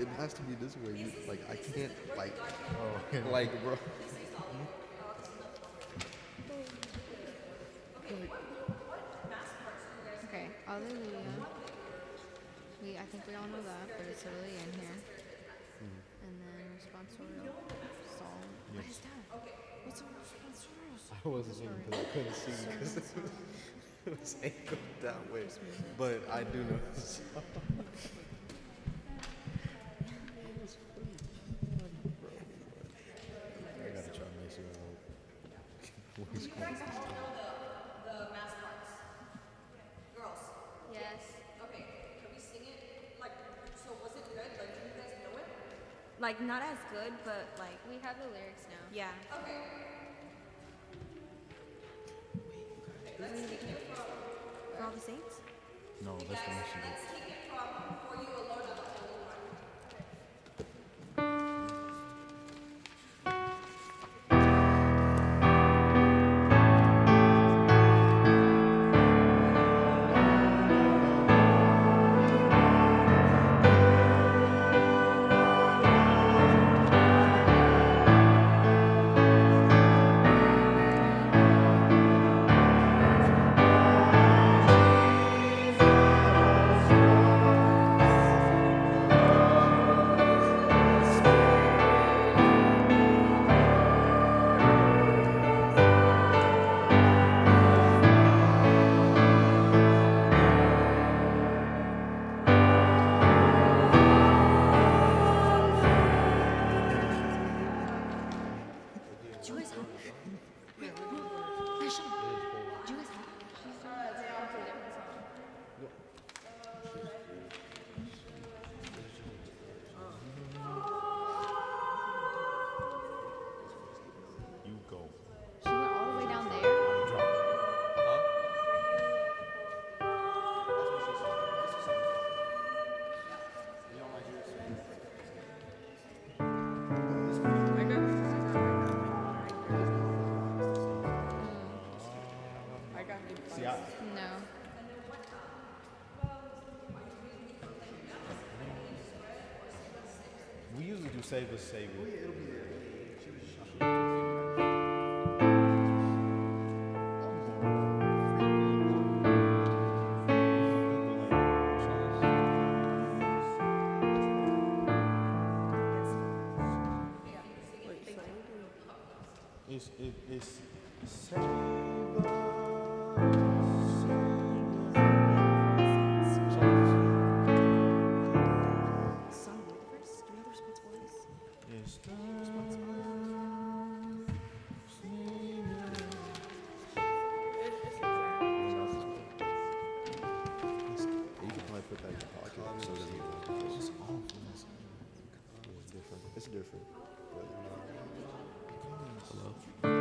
it has to be this way. Like I can't like Oh, like bro. Okay, Alleluia. I think we all know that, but it's literally in here. And then responsorial psalm. What is that? What's a responsorial psalm? I wasn't singing because I couldn't see because it was angled that way. But I do know this song. I gotta try to make sure voice quality. The mass parts. Girls. Yes. Okay, can we sing it? Like, so was it good? Like, do you guys know it? Like, not as good, but like, We have the lyrics now. yeah. Okay. For all the saints? no, that's the one she did. Let's take it from For You Alone Are the Holy One. Do you guys have Wait, Rachel, do you guys have You go. She went all the way down there. See, I, No. we usually do Save Us, Savior. It's Save Us. song the verse? Do you know the responsible voice? It's You can probably put that in your pocket so that you It's awful. it's different. It's different. Hello.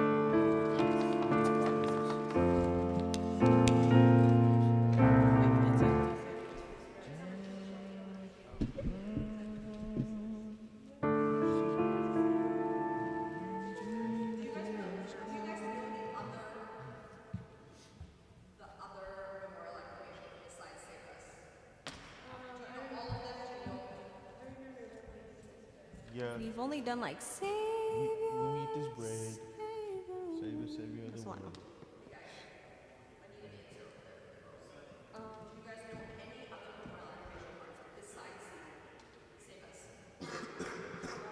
The other memorial acclamation besides Save Us. Do you know all of them? Do you know? Yeah. We've only done like Save We eat this bread. Save Save us, Savior of That's the a lot. world. You guys know any other memorial acclamation parts besides Save Us?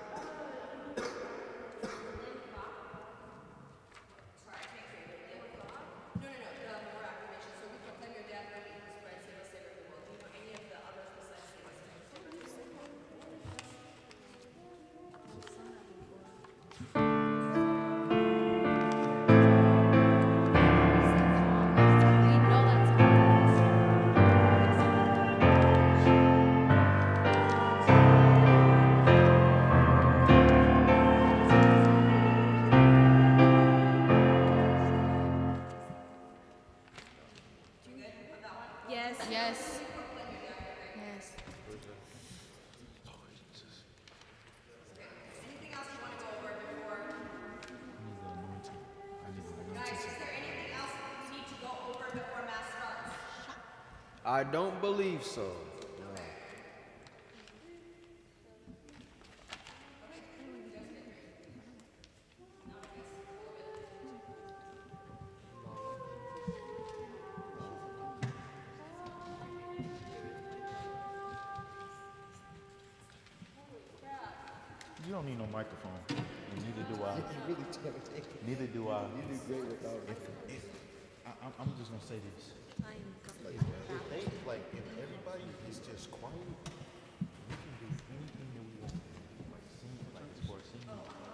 Sorry, I can't hear you. No, the memorial acclamation. So we proclaim your death, ready to spread, save us, Savior of the world. Do you know any of the others besides Save Us? We know that song. Yes. Yes. Yes. Anything else you want to go over before? Guys, is there anything else you need to go over before Mass starts? I don't believe so. You don't need no microphone. And neither do I. You really trying to take it. Neither do I. You do great without it. I'm just gonna say this. I am Like, if they, like, if everybody is just quiet, We can do anything that we want. Like sing, like for singing.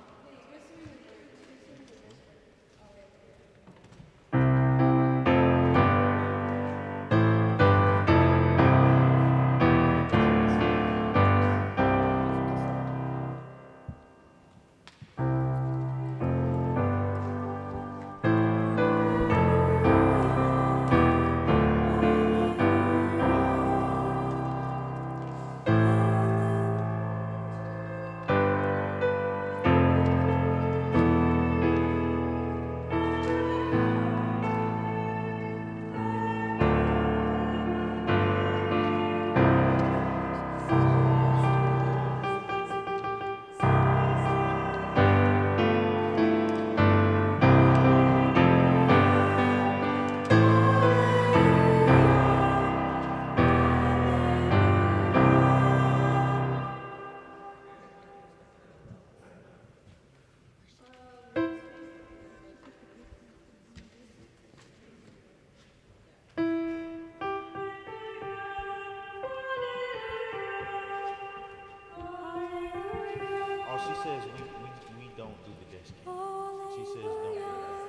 Oh, she says we don't do the desk. She says don't do that.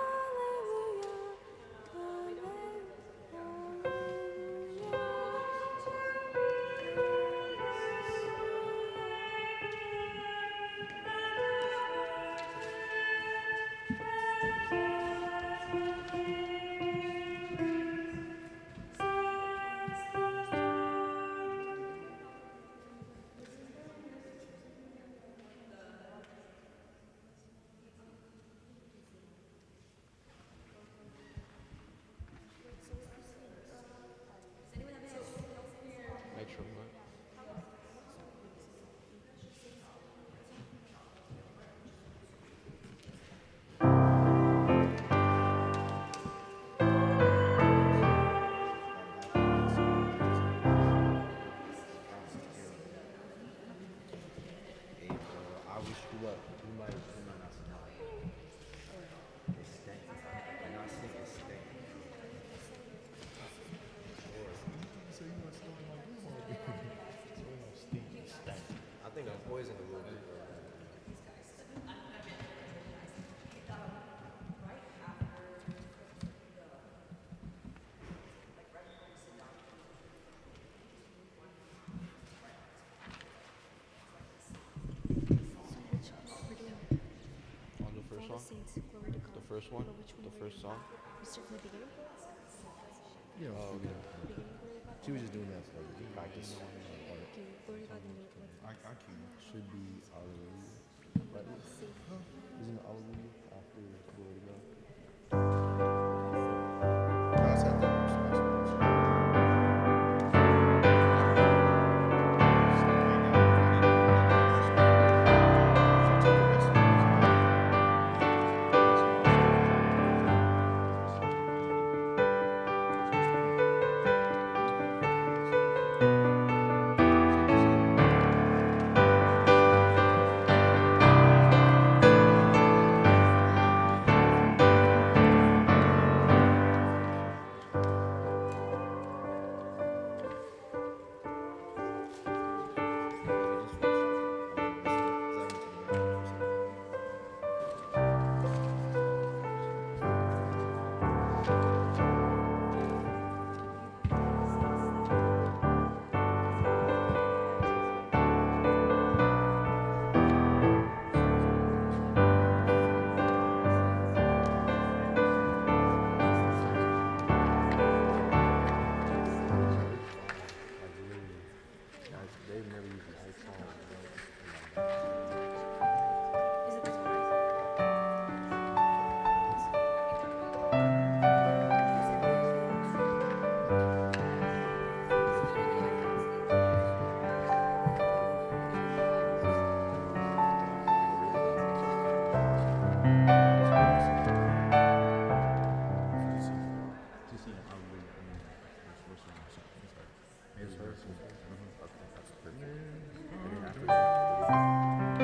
make sure what? Hey, bro, I wish you luck. You might not smile. It's stank. And I think it's stank. I think I'm poisoned a little bit, bro. On the first song? The first one? The first song? Yeah, she was just doing that for practice. I can. Should be Alleluia. Right? Isn't it Alleluia after Glory to God? No, it's at the they've never used an iPhone. Okay, that's perfect. And then after that,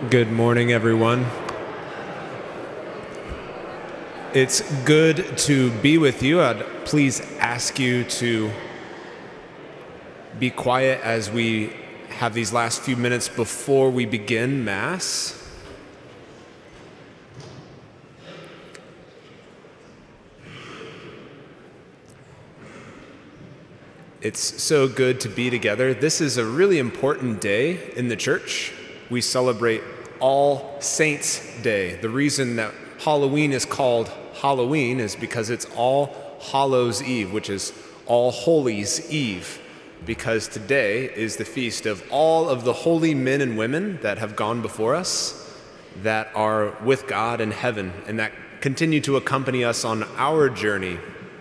Good morning, everyone. It's good to be with you. I'd please ask you to be quiet as we have these last few minutes before we begin Mass. It's so good to be together. This is a really important day in the church. We celebrate All Saints' Day. The reason that Halloween is called Halloween is because it's All Hallows' Eve, which is All Holy's Eve, because today is the feast of all of the holy men and women that have gone before us, that are with God in heaven, and that continue to accompany us on our journey.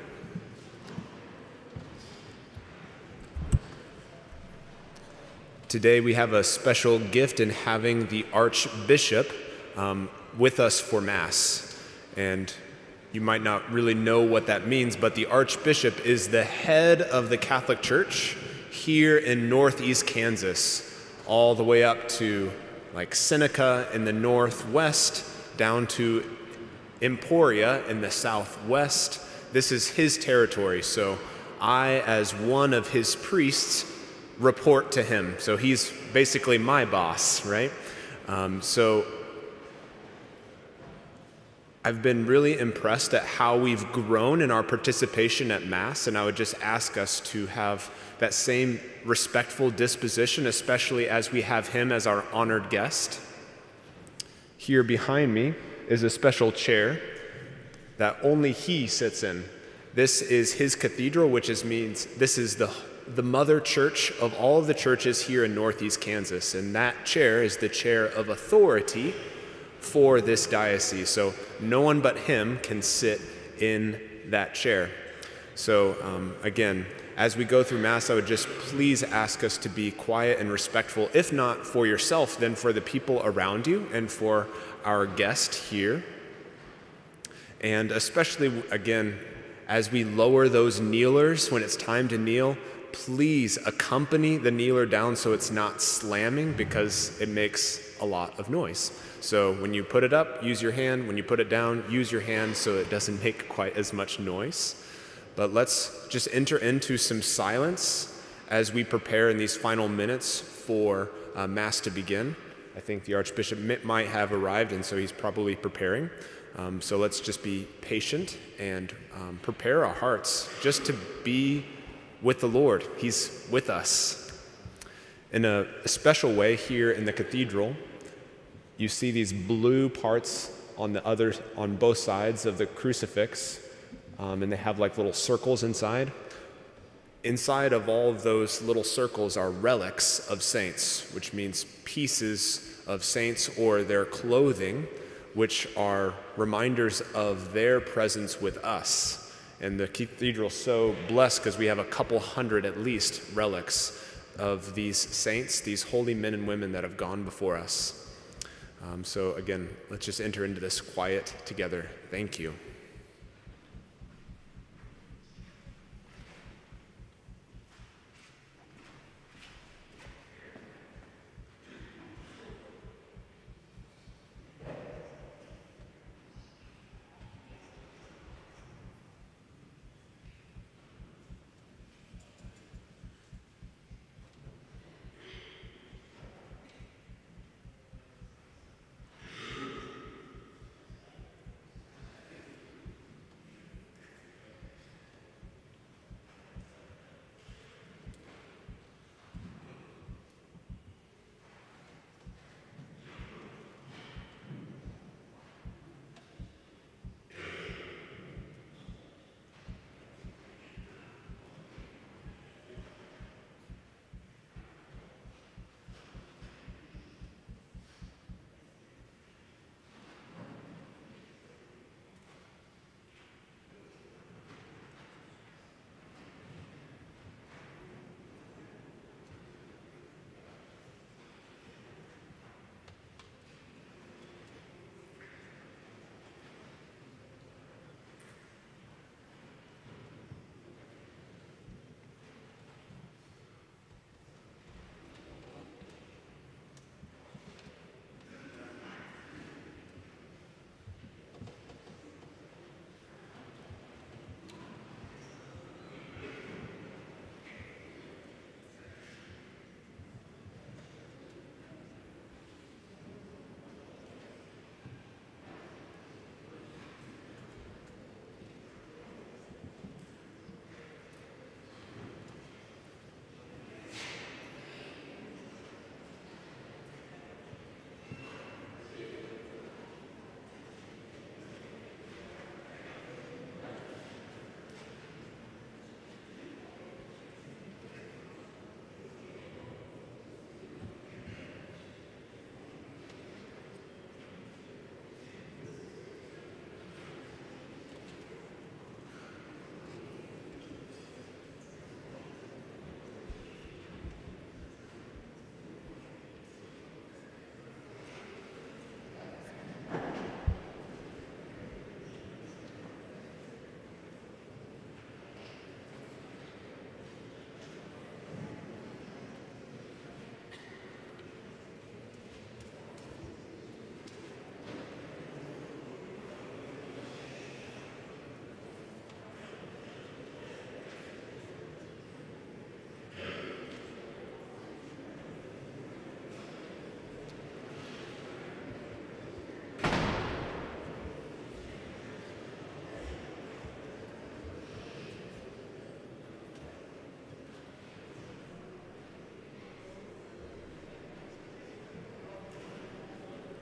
Today we have a special gift in having the Archbishop with us for Mass. And you might not really know what that means, but the Archbishop is the head of the Catholic Church here in northeast Kansas, all the way up to like Seneca in the northwest, down to Emporia in the southwest. This is his territory, so I, as one of his priests, report to him. So he's basically my boss, right? So I've been really impressed at how we've grown in our participation at Mass, and I would just ask us to have that same respectful disposition, especially as we have him as our honored guest. Here behind me is a special chair that only he sits in. This is his cathedral, which means this is the mother church of all of the churches here in northeast Kansas, and that chair is the chair of authority for this diocese. So no one but him can sit in that chair. So again, as we go through Mass, I would just please ask us to be quiet and respectful, if not for yourself, then for the people around you and for our guest here. And especially, again, as we lower those kneelers when it's time to kneel, please accompany the kneeler down so it's not slamming, because it makes a lot of noise. So when you put it up, use your hand. When you put it down, use your hand so it doesn't make quite as much noise. But let's just enter into some silence as we prepare in these final minutes for Mass to begin. I think the Archbishop might have arrived, and so he's probably preparing. So let's just be patient and prepare our hearts just to be with the Lord. He's with us. In a special way here in the cathedral, you see these blue parts on both sides of the crucifix, and they have like little circles inside. Inside of all of those little circles are relics of saints, which means pieces of saints or their clothing, which are reminders of their presence with us. And the cathedral's so blessed because we have a couple hundred at least relics of these saints, these holy men and women that have gone before us. So again, let's just enter into this quiet together. Thank you.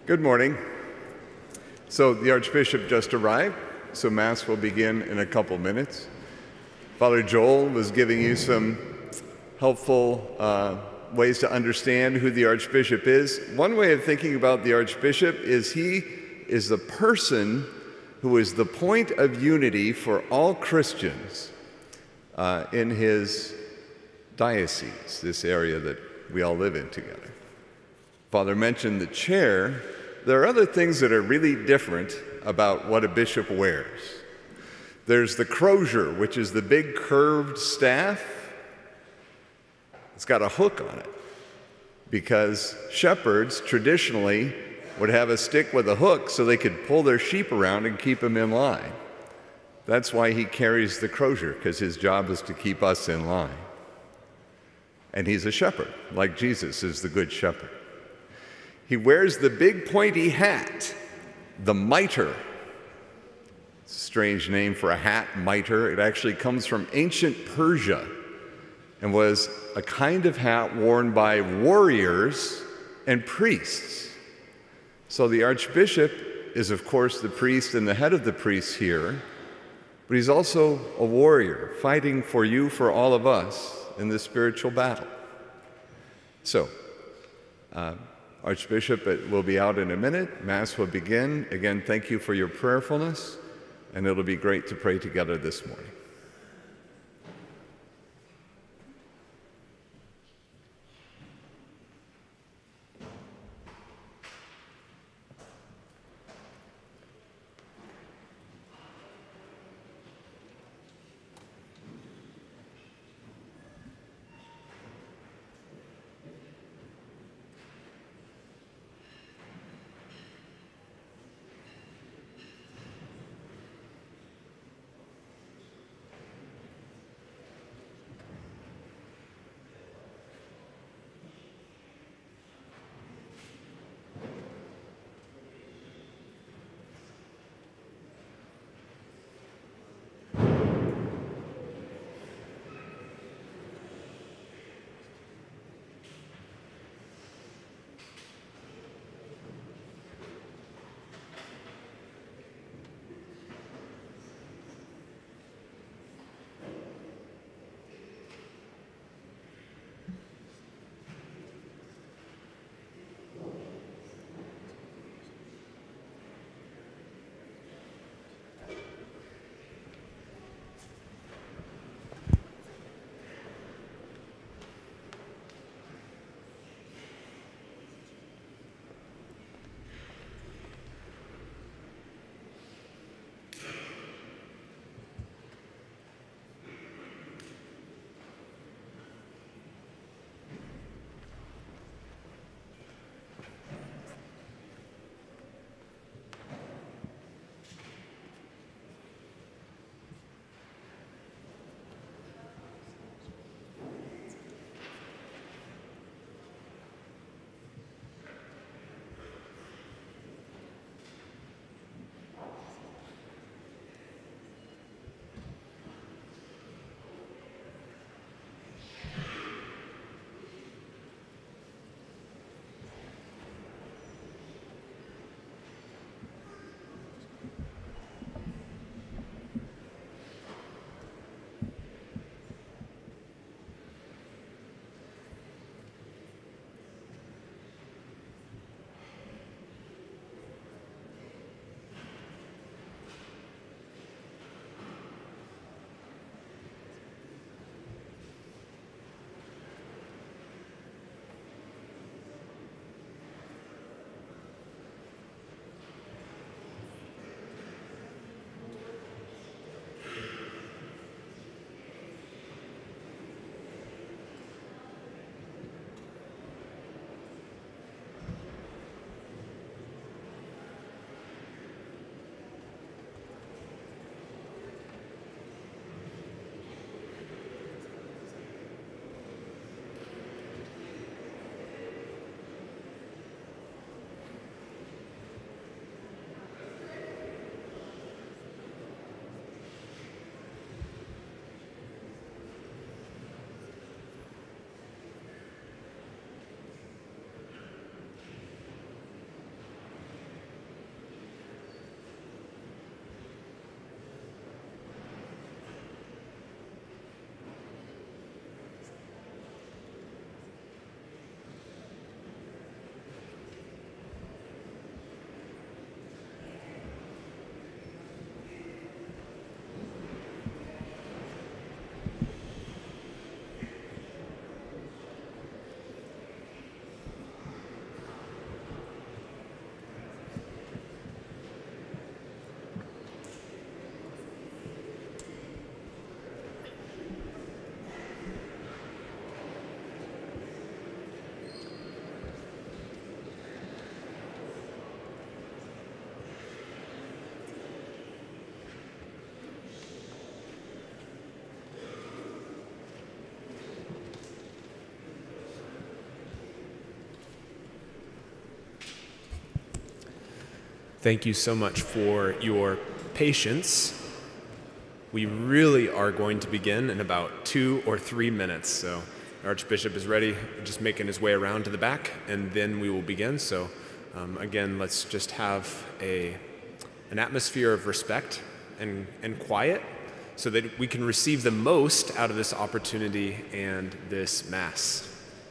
Good morning. So the Archbishop just arrived, so Mass will begin in a couple minutes. Father Joel was giving you some helpful ways to understand who the Archbishop is. One way of thinking about the Archbishop is he is the person who is the point of unity for all Christians in his diocese, this area that we all live in together. Father mentioned the chair. There are other things that are really different about what a bishop wears. There's the crozier, which is the big curved staff. It's got a hook on it because shepherds traditionally would have a stick with a hook so they could pull their sheep around and keep them in line. That's why he carries the crozier, because his job is to keep us in line. And he's a shepherd, like Jesus is the good shepherd. He wears the big pointy hat, the mitre. Strange name for a hat, mitre. It actually comes from ancient Persia and was a kind of hat worn by warriors and priests. So the Archbishop is, of course, the priest and the head of the priests here, but he's also a warrior fighting for you, for all of us in this spiritual battle. So, Archbishop will be out in a minute. Mass will begin. Again, thank you for your prayerfulness, and it'll be great to pray together this morning. Thank you so much for your patience. We really are going to begin in about 2 or 3 minutes. So the Archbishop is ready, just making his way around to the back, and then we will begin. So again, let's just have an atmosphere of respect and quiet so that we can receive the most out of this opportunity and this Mass.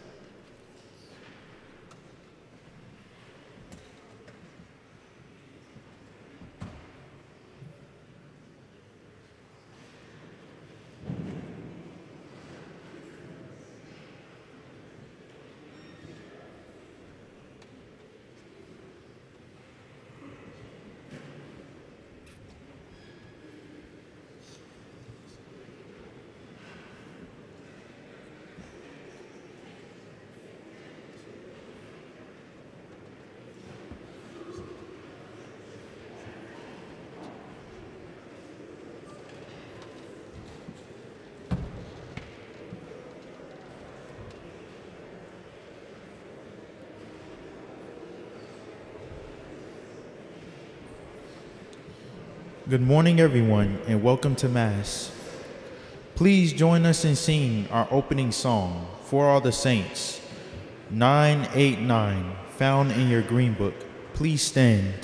Good morning, everyone, and welcome to Mass. Please join us in singing our opening song, For All the Saints, 989, found in your green book. Please stand.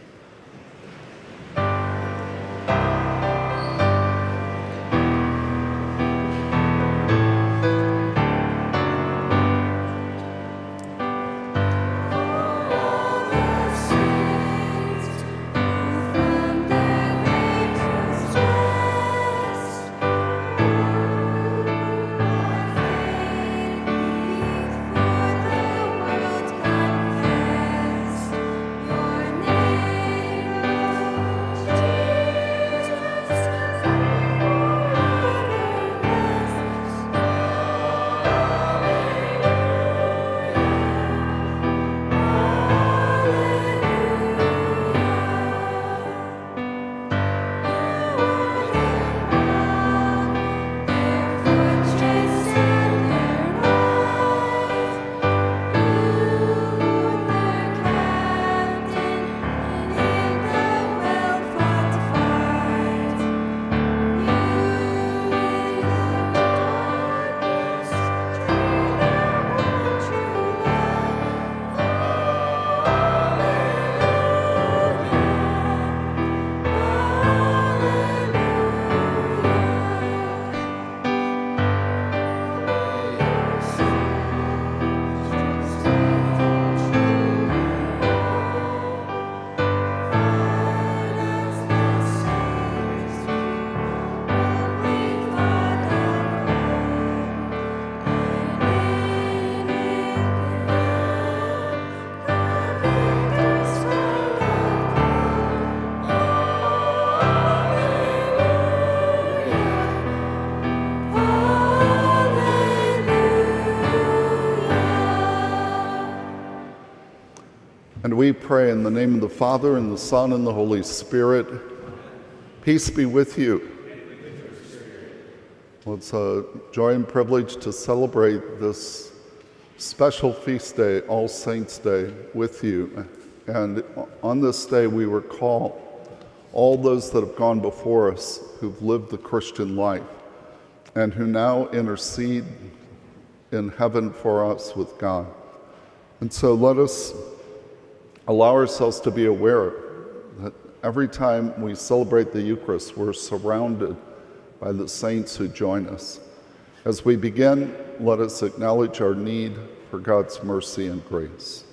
And we pray in the name of the Father, and the Son, and the Holy Spirit. Peace be with you. Well, it's a joy and privilege to celebrate this special feast day, All Saints' Day, with you. And on this day, we recall all those that have gone before us, who've lived the Christian life, and who now intercede in heaven for us with God. And so let us allow ourselves to be aware that every time we celebrate the Eucharist, we're surrounded by the saints who join us. As we begin, let us acknowledge our need for God's mercy and grace.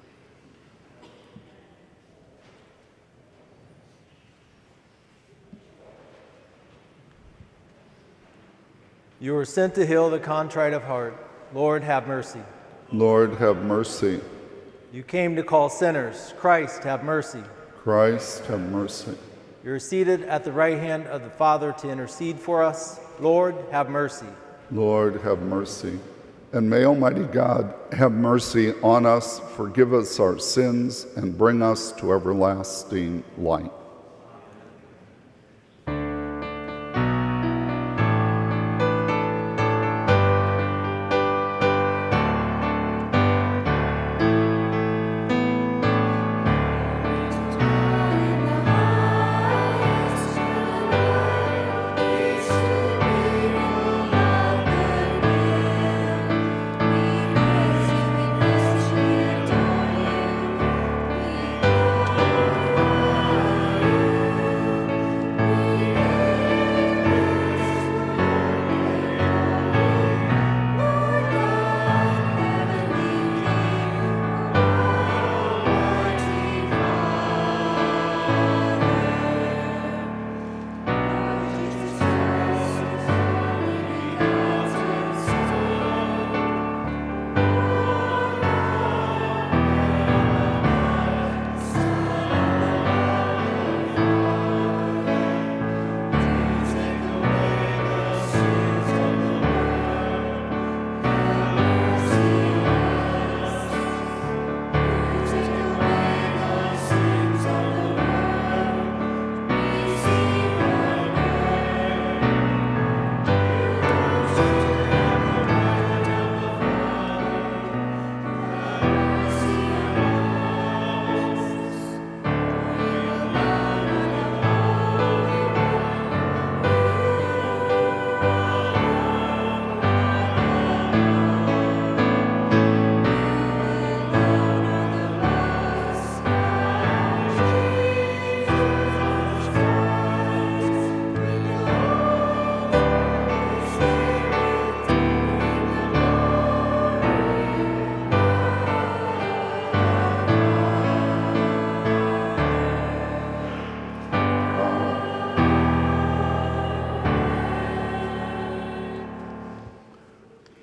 You were sent to heal the contrite of heart. Lord, have mercy. Lord, have mercy. You came to call sinners. Christ, have mercy. Christ, have mercy. You are seated at the right hand of the Father to intercede for us. Lord, have mercy. Lord, have mercy. And may Almighty God have mercy on us, forgive us our sins, and bring us to everlasting life.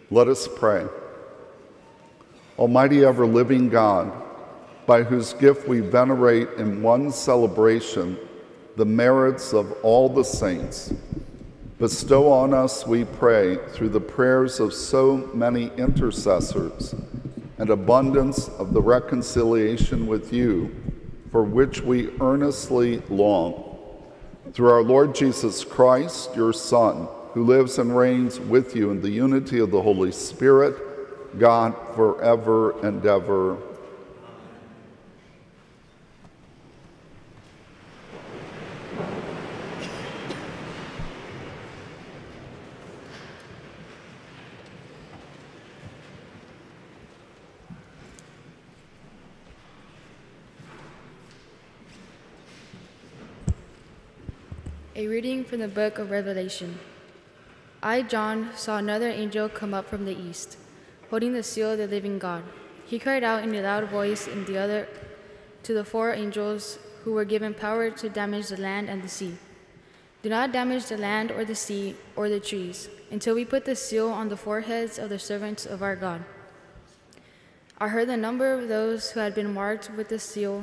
Let us pray. Almighty ever-living God, by whose gift we venerate in one celebration the merits of all the saints, bestow on us, we pray, through the prayers of so many intercessors, an abundance of the reconciliation with you, for which we earnestly long. Through our Lord Jesus Christ, your Son, who lives and reigns with you in the unity of the Holy Spirit, God, forever and ever. A reading from the book of Revelation. I, John, saw another angel come up from the east, holding the seal of the living God. He cried out in a loud voice to the four angels who were given power to damage the land and the sea. Do not damage the land or the sea or the trees until we put the seal on the foreheads of the servants of our God. I heard the number of those who had been marked with the seal,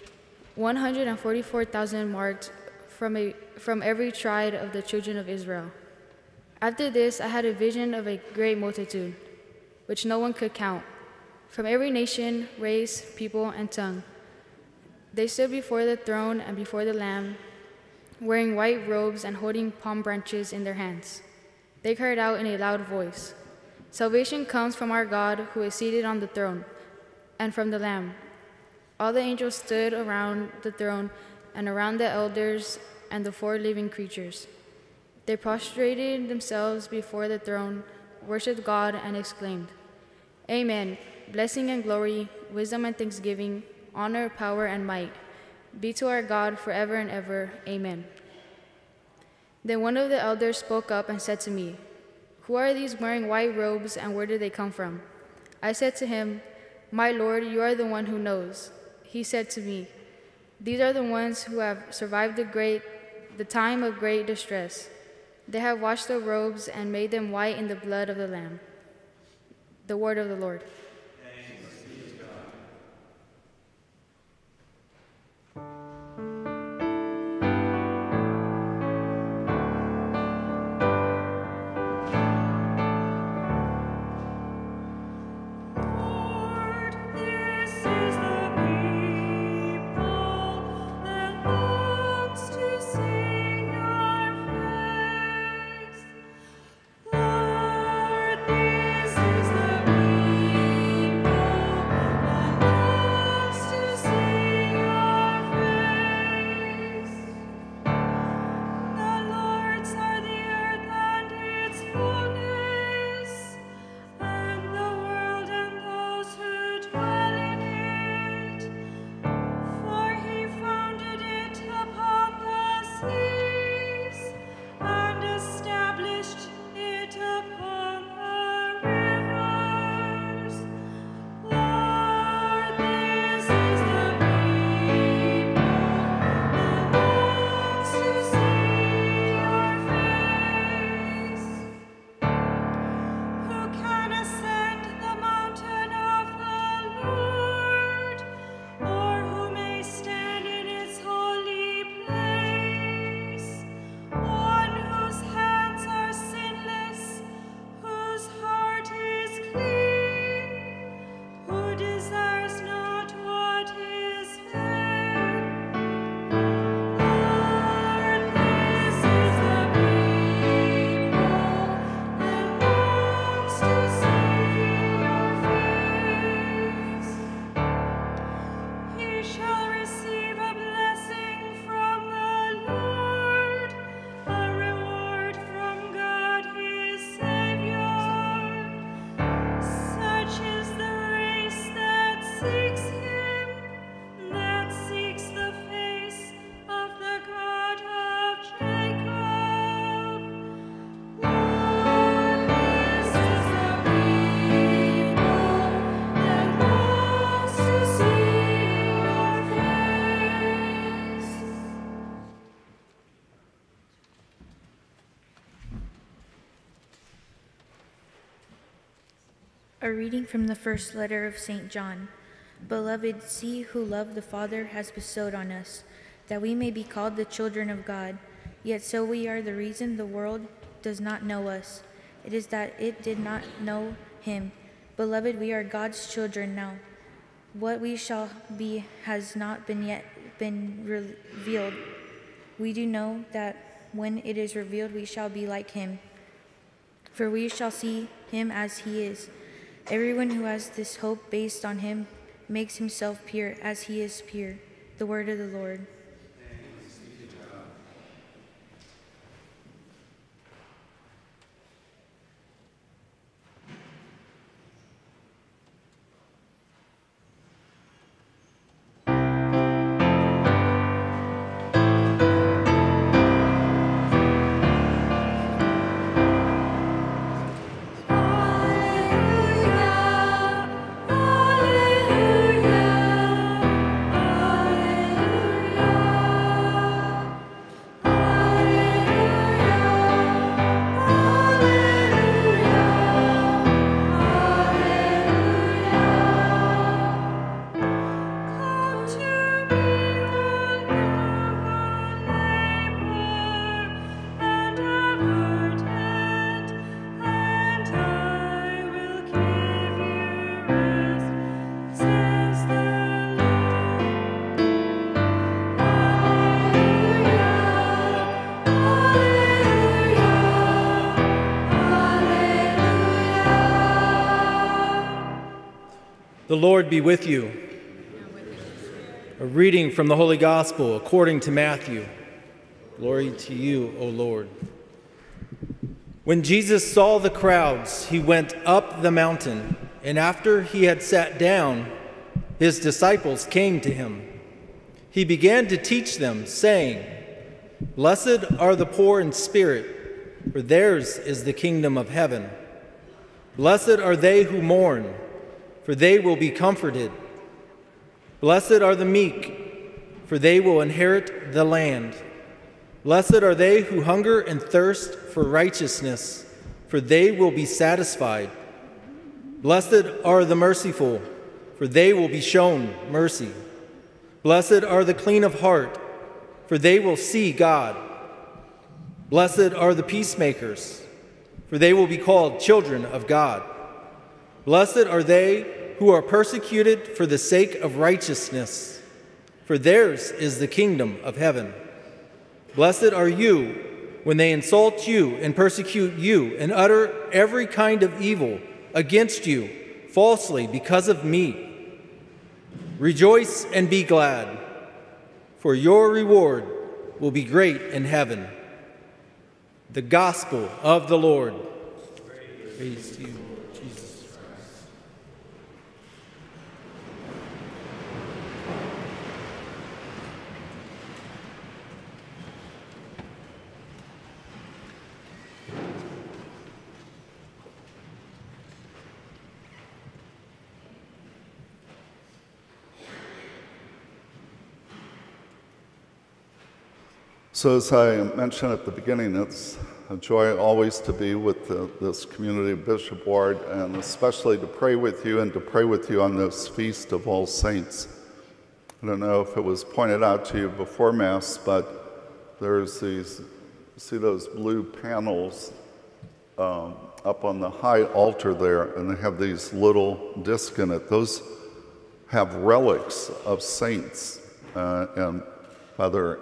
144,000 marked from every tribe of the children of Israel. After this, I had a vision of a great multitude, which no one could count, from every nation, race, people, and tongue. They stood before the throne and before the Lamb, wearing white robes and holding palm branches in their hands. They cried out in a loud voice, "Salvation comes from our God who is seated on the throne, and from the Lamb." All the angels stood around the throne and around the elders and the four living creatures. They prostrated themselves before the throne, worshipped God, and exclaimed, "Amen. Blessing and glory, wisdom and thanksgiving, honor, power, and might be to our God forever and ever. Amen." Then one of the elders spoke up and said to me, "Who are these wearing white robes, and where did they come from?" I said to him, "My Lord, you are the one who knows." He said to me, "These are the ones who have survived the time of great distress. They have washed their robes and made them white in the blood of the Lamb." The word of the Lord. Lord, this is the A reading from the first letter of St. John. Beloved, see who love the Father has bestowed on us, that we may be called the children of God. Yet so we are the reason the world does not know us. It is that it did not know him. Beloved, we are God's children now. What we shall be has not yet been revealed. We do know that when it is revealed, we shall be like him, for we shall see him as he is. Everyone who has this hope based on him makes himself pure as he is pure. The word of the Lord. The Lord be with you. A reading from the Holy Gospel according to Matthew. Glory to you, O Lord. When Jesus saw the crowds, he went up the mountain, and after he had sat down, his disciples came to him. He began to teach them, saying, "Blessed are the poor in spirit, for theirs is the kingdom of heaven. Blessed are they who mourn, for they will be comforted. Blessed are the meek, for they will inherit the land. Blessed are they who hunger and thirst for righteousness, for they will be satisfied. Blessed are the merciful, for they will be shown mercy. Blessed are the clean of heart, for they will see God. Blessed are the peacemakers, for they will be called children of God. Blessed are they who are persecuted for the sake of righteousness, for theirs is the kingdom of heaven. Blessed are you when they insult you and persecute you and utter every kind of evil against you falsely because of me. Rejoice and be glad, for your reward will be great in heaven." The Gospel of the Lord. Praise to you, Jesus Christ. So as I mentioned at the beginning, it's a joy always to be with this community of Bishop Ward, and especially to pray with you and to pray with you on this Feast of All Saints. I don't know if it was pointed out to you before Mass, but there's these, see those blue panels up on the high altar there, and they have these little discs in it. Those have relics of saints, and Father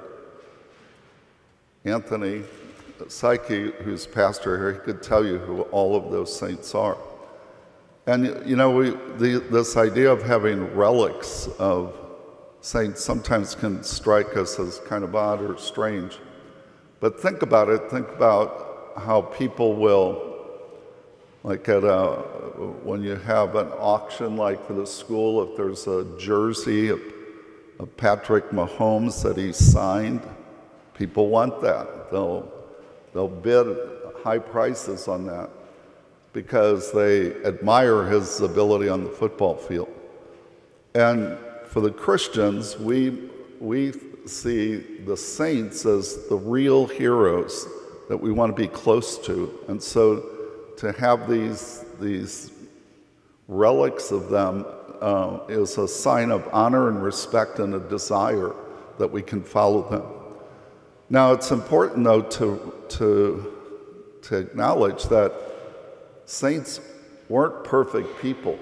Anthony Psyche, who's pastor here, he could tell you who all of those saints are. And you know, this idea of having relics of saints sometimes can strike us as kind of odd or strange. But think about it, think about how people will, like when you have an auction like for the school, if there's a jersey of Patrick Mahomes that he signed, people want that. They'll bid high prices on that because they admire his ability on the football field. And for the Christians, we see the saints as the real heroes that we want to be close to. And so to have these relics of them is a sign of honor and respect and a desire that we can follow them. Now, it's important, though, to acknowledge that saints weren't perfect people.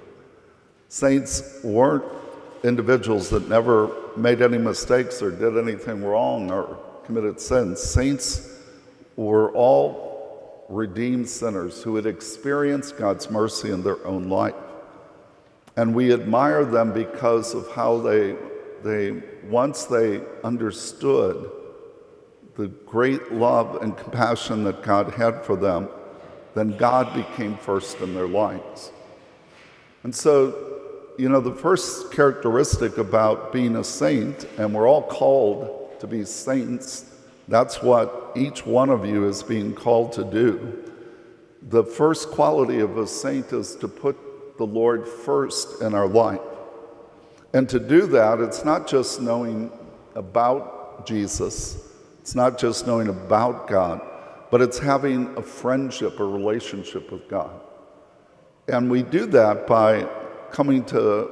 Saints weren't individuals that never made any mistakes or did anything wrong or committed sins. Saints were all redeemed sinners who had experienced God's mercy in their own life. And we admire them because of how they once they understood the great love and compassion that God had for them, then God became first in their lives. And so, the first characteristic about being a saint, and we're all called to be saints, that's what each one of you is being called to do. The first quality of a saint is to put the Lord first in our life. And to do that, it's not just knowing about Jesus, it's not just knowing about God, but it's having a friendship, a relationship with God. And we do that by coming to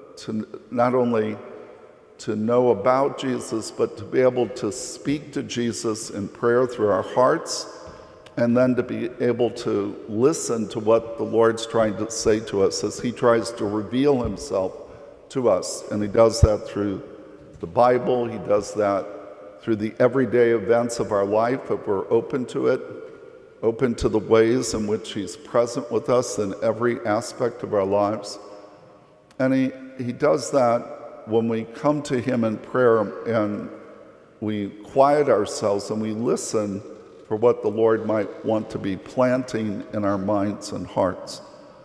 not only to know about Jesus, but to be able to speak to Jesus in prayer through our hearts, and then to be able to listen to what the Lord's trying to say to us as he tries to reveal himself to us. And he does that through the Bible, he does that through the everyday events of our life, if we're open to it, open to the ways in which he's present with us in every aspect of our lives. And he does that when we come to him in prayer and we quiet ourselves and we listen for what the Lord might want to be planting in our minds and hearts.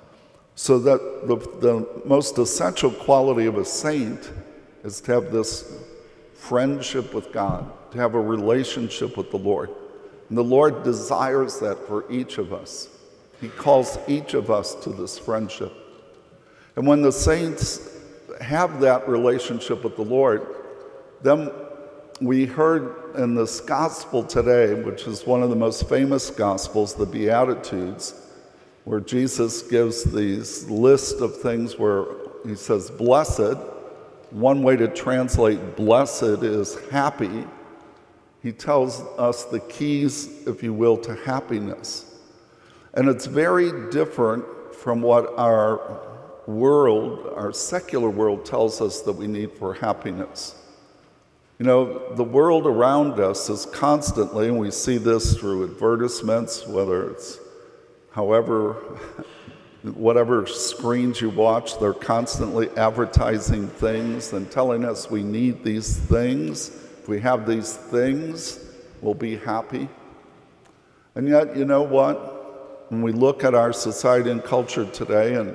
So that the most essential quality of a saint is to have this friendship with God, to have a relationship with the Lord. And the Lord desires that for each of us. He calls each of us to this friendship. And when the saints have that relationship with the Lord, then we heard in this gospel today, which is one of the most famous gospels, the Beatitudes, where Jesus gives these list of things where he says, blessed. One way to translate blessed is happy. He tells us the keys, if you will, to happiness. And it's very different from what our world, our secular world, tells us that we need for happiness. The world around us is constantly, and we see this through advertisements, whether it's whatever screens you watch, they're constantly advertising things and telling us we need these things. If we have these things, we'll be happy. And yet, you know what? When we look at our society and culture today, and,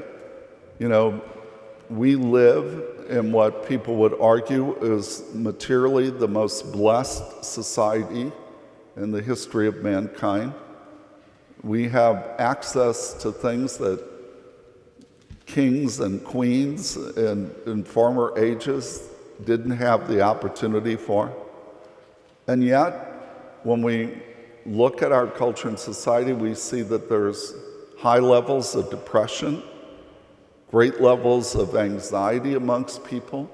we live in what people would argue is materially the most blessed society in the history of mankind. We have access to things that kings and queens in former ages didn't have the opportunity for. And yet, when we look at our culture and society, we see that there's high levels of depression, great levels of anxiety amongst people.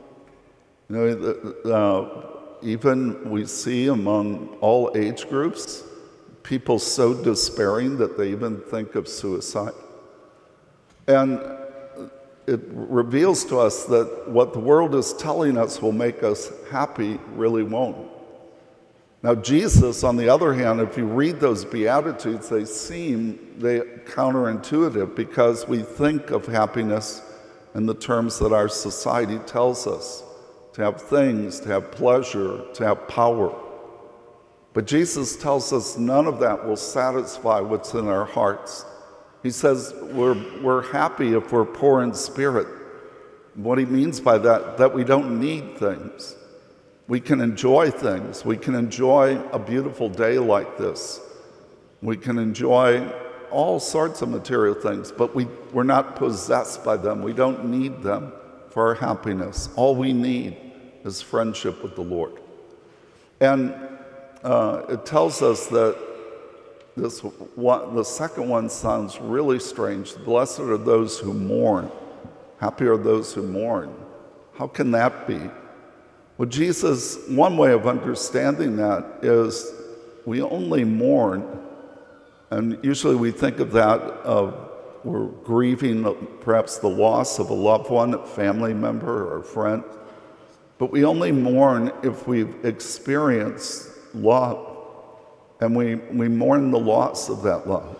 Even we see among all age groups, people so despairing that they even think of suicide. And it reveals to us that what the world is telling us will make us happy really won't. Now, Jesus, on the other hand, if you read those Beatitudes, they counterintuitive because we think of happiness in the terms that our society tells us, to have things, to have pleasure, to have power. But Jesus tells us none of that will satisfy what's in our hearts. He says we're happy if we're poor in spirit. What he means by that we don't need things. We can enjoy things. We can enjoy a beautiful day like this. We can enjoy all sorts of material things, but we're not possessed by them. We don't need them for our happiness. All we need is friendship with the Lord. And it tells us that the second one sounds really strange. Blessed are those who mourn. Happy are those who mourn. How can that be? Well, Jesus, one way of understanding that is we only mourn, and usually we think of that we're grieving perhaps the loss of a loved one, a family member, or a friend. But we only mourn if we've experienced love, and we mourn the loss of that love.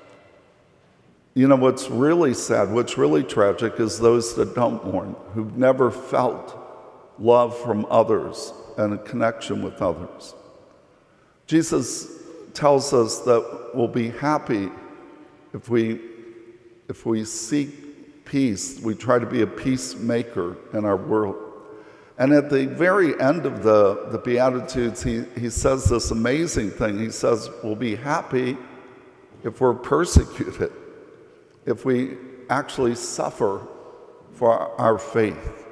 You know, what's really sad, what's really tragic is those that don't mourn, who've never felt love from others and a connection with others. Jesus tells us that we'll be happy if we seek peace, we try to be a peacemaker in our world. And at the very end of the Beatitudes, he says this amazing thing. He says, we'll be happy if we're persecuted, if we actually suffer for our faith.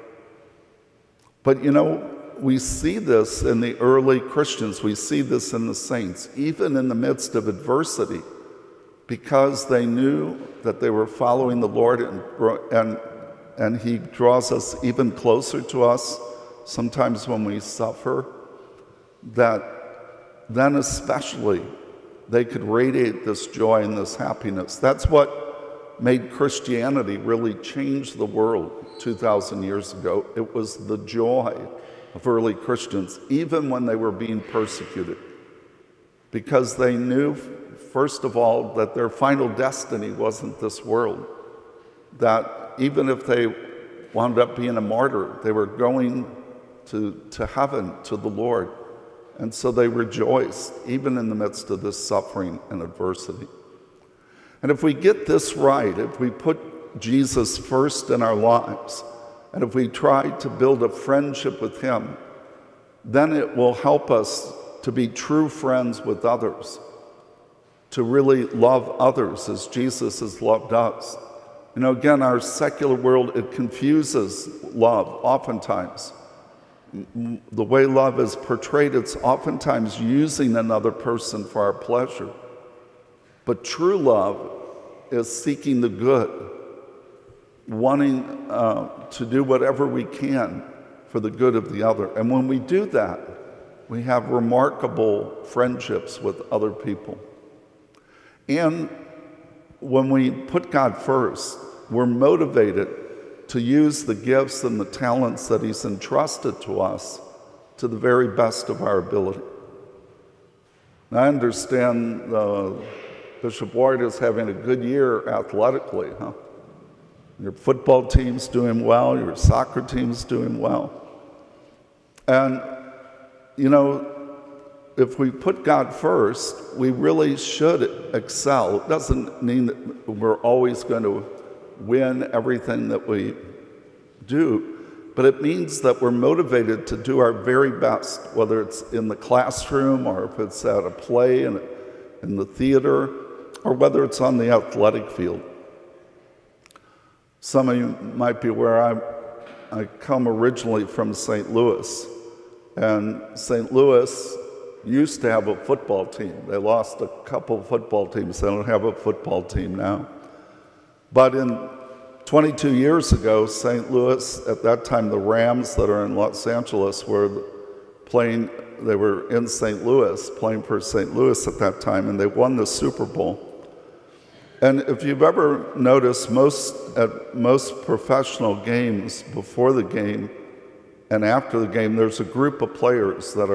But you know, we see this in the early Christians, we see this in the saints, even in the midst of adversity, because they knew that they were following the Lord, and he draws us even closer to us sometimes when we suffer, that then especially they could radiate this joy and this happiness. That's what made Christianity really change the world 2,000 years ago. It was the joy of early Christians, even when they were being persecuted, because they knew, first of all, that their final destiny wasn't this world, that even if they wound up being a martyr, they were going to heaven, to the Lord. And so they rejoiced, even in the midst of this suffering and adversity. And if we get this right, if we put Jesus first in our lives, and if we try to build a friendship with him, then it will help us to be true friends with others, to really love others as Jesus has loved us. You know, again, our secular world, it confuses love oftentimes. The way love is portrayed, it's oftentimes using another person for our pleasure. But true love is seeking the good, wanting to do whatever we can for the good of the other. And when we do that, we have remarkable friendships with other people. And when we put God first, we're motivated to use the gifts and the talents that he's entrusted to us to the very best of our ability. Now, I understand Bishop Ward is having a good year athletically, huh? Your football team's doing well, your soccer team's doing well. And, you know, if we put God first, we really should excel. It doesn't mean that we're always going to win everything that we do, but it means that we're motivated to do our very best, whether it's in the classroom or if it's at a play in the theater, or whether it's on the athletic field. Some of you might be aware I come originally from St. Louis, and St. Louis used to have a football team. They lost a couple of football teams. They don't have a football team now. But 22 years ago, St. Louis, at that time the Rams that are in Los Angeles were playing, they were in St. Louis, playing for St. Louis at that time, and they won the Super Bowl. And if you've ever noticed, at most professional games, before the game and after the game, there's a group of players that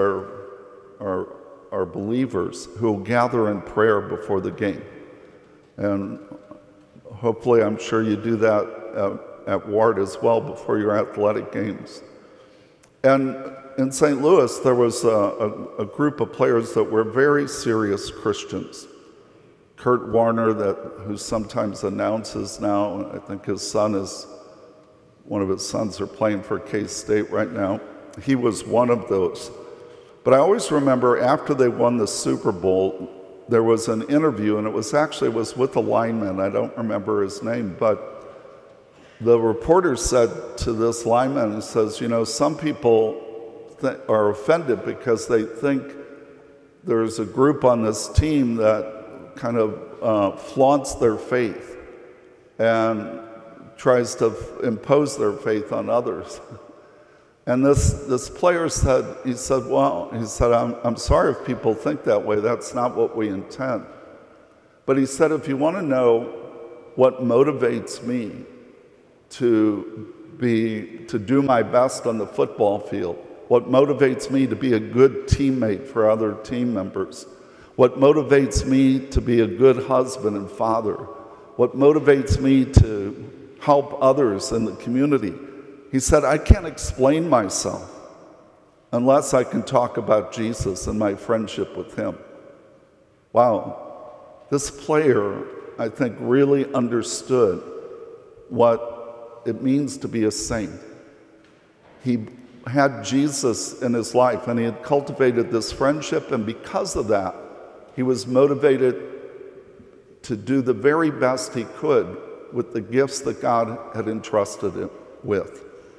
are believers who will gather in prayer before the game. And hopefully, I'm sure you do that at Ward as well before your athletic games. And in St. Louis, there was a group of players that were very serious Christians. Kurt Warner, who sometimes announces now, I think one of his sons are playing for K-State right now. He was one of those. But I always remember after they won the Super Bowl, there was an interview, and it was with a lineman. I don't remember his name, but the reporter said to this lineman, he says, you know, some people are offended because they think there's a group on this team that kind of flaunts their faith and tries to impose their faith on others. And this player said, I'm sorry if people think that way. That's not what we intend. But he said, if you want to know what motivates me to do my best on the football field, what motivates me to be a good teammate for other team members, what motivates me to be a good husband and father, what motivates me to help others in the community, he said, I can't explain myself unless I can talk about Jesus and my friendship with him. Wow. This player, I think, really understood what it means to be a saint. He had Jesus in his life, and he had cultivated this friendship, and because of that, he was motivated to do the very best he could with the gifts that God had entrusted him with.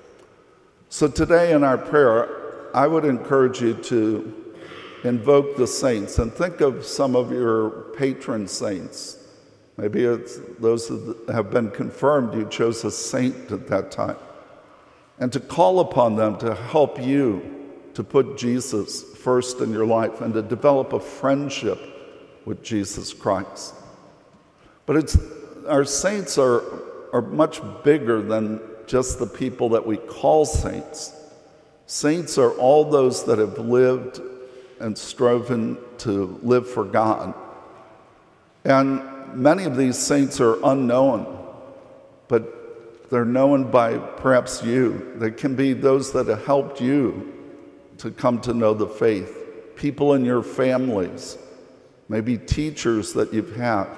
So today in our prayer, I would encourage you to invoke the saints and think of some of your patron saints. Maybe it's those that have been confirmed, you chose a saint at that time. And to call upon them to help you to put Jesus first in your life and to develop a friendship with Jesus Christ. But our saints are much bigger than just the people that we call saints. Saints are all those that have lived and striven to live for God. And many of these saints are unknown, but they're known by perhaps you. They can be those that have helped you to come to know the faith, people in your families, maybe teachers that you've had.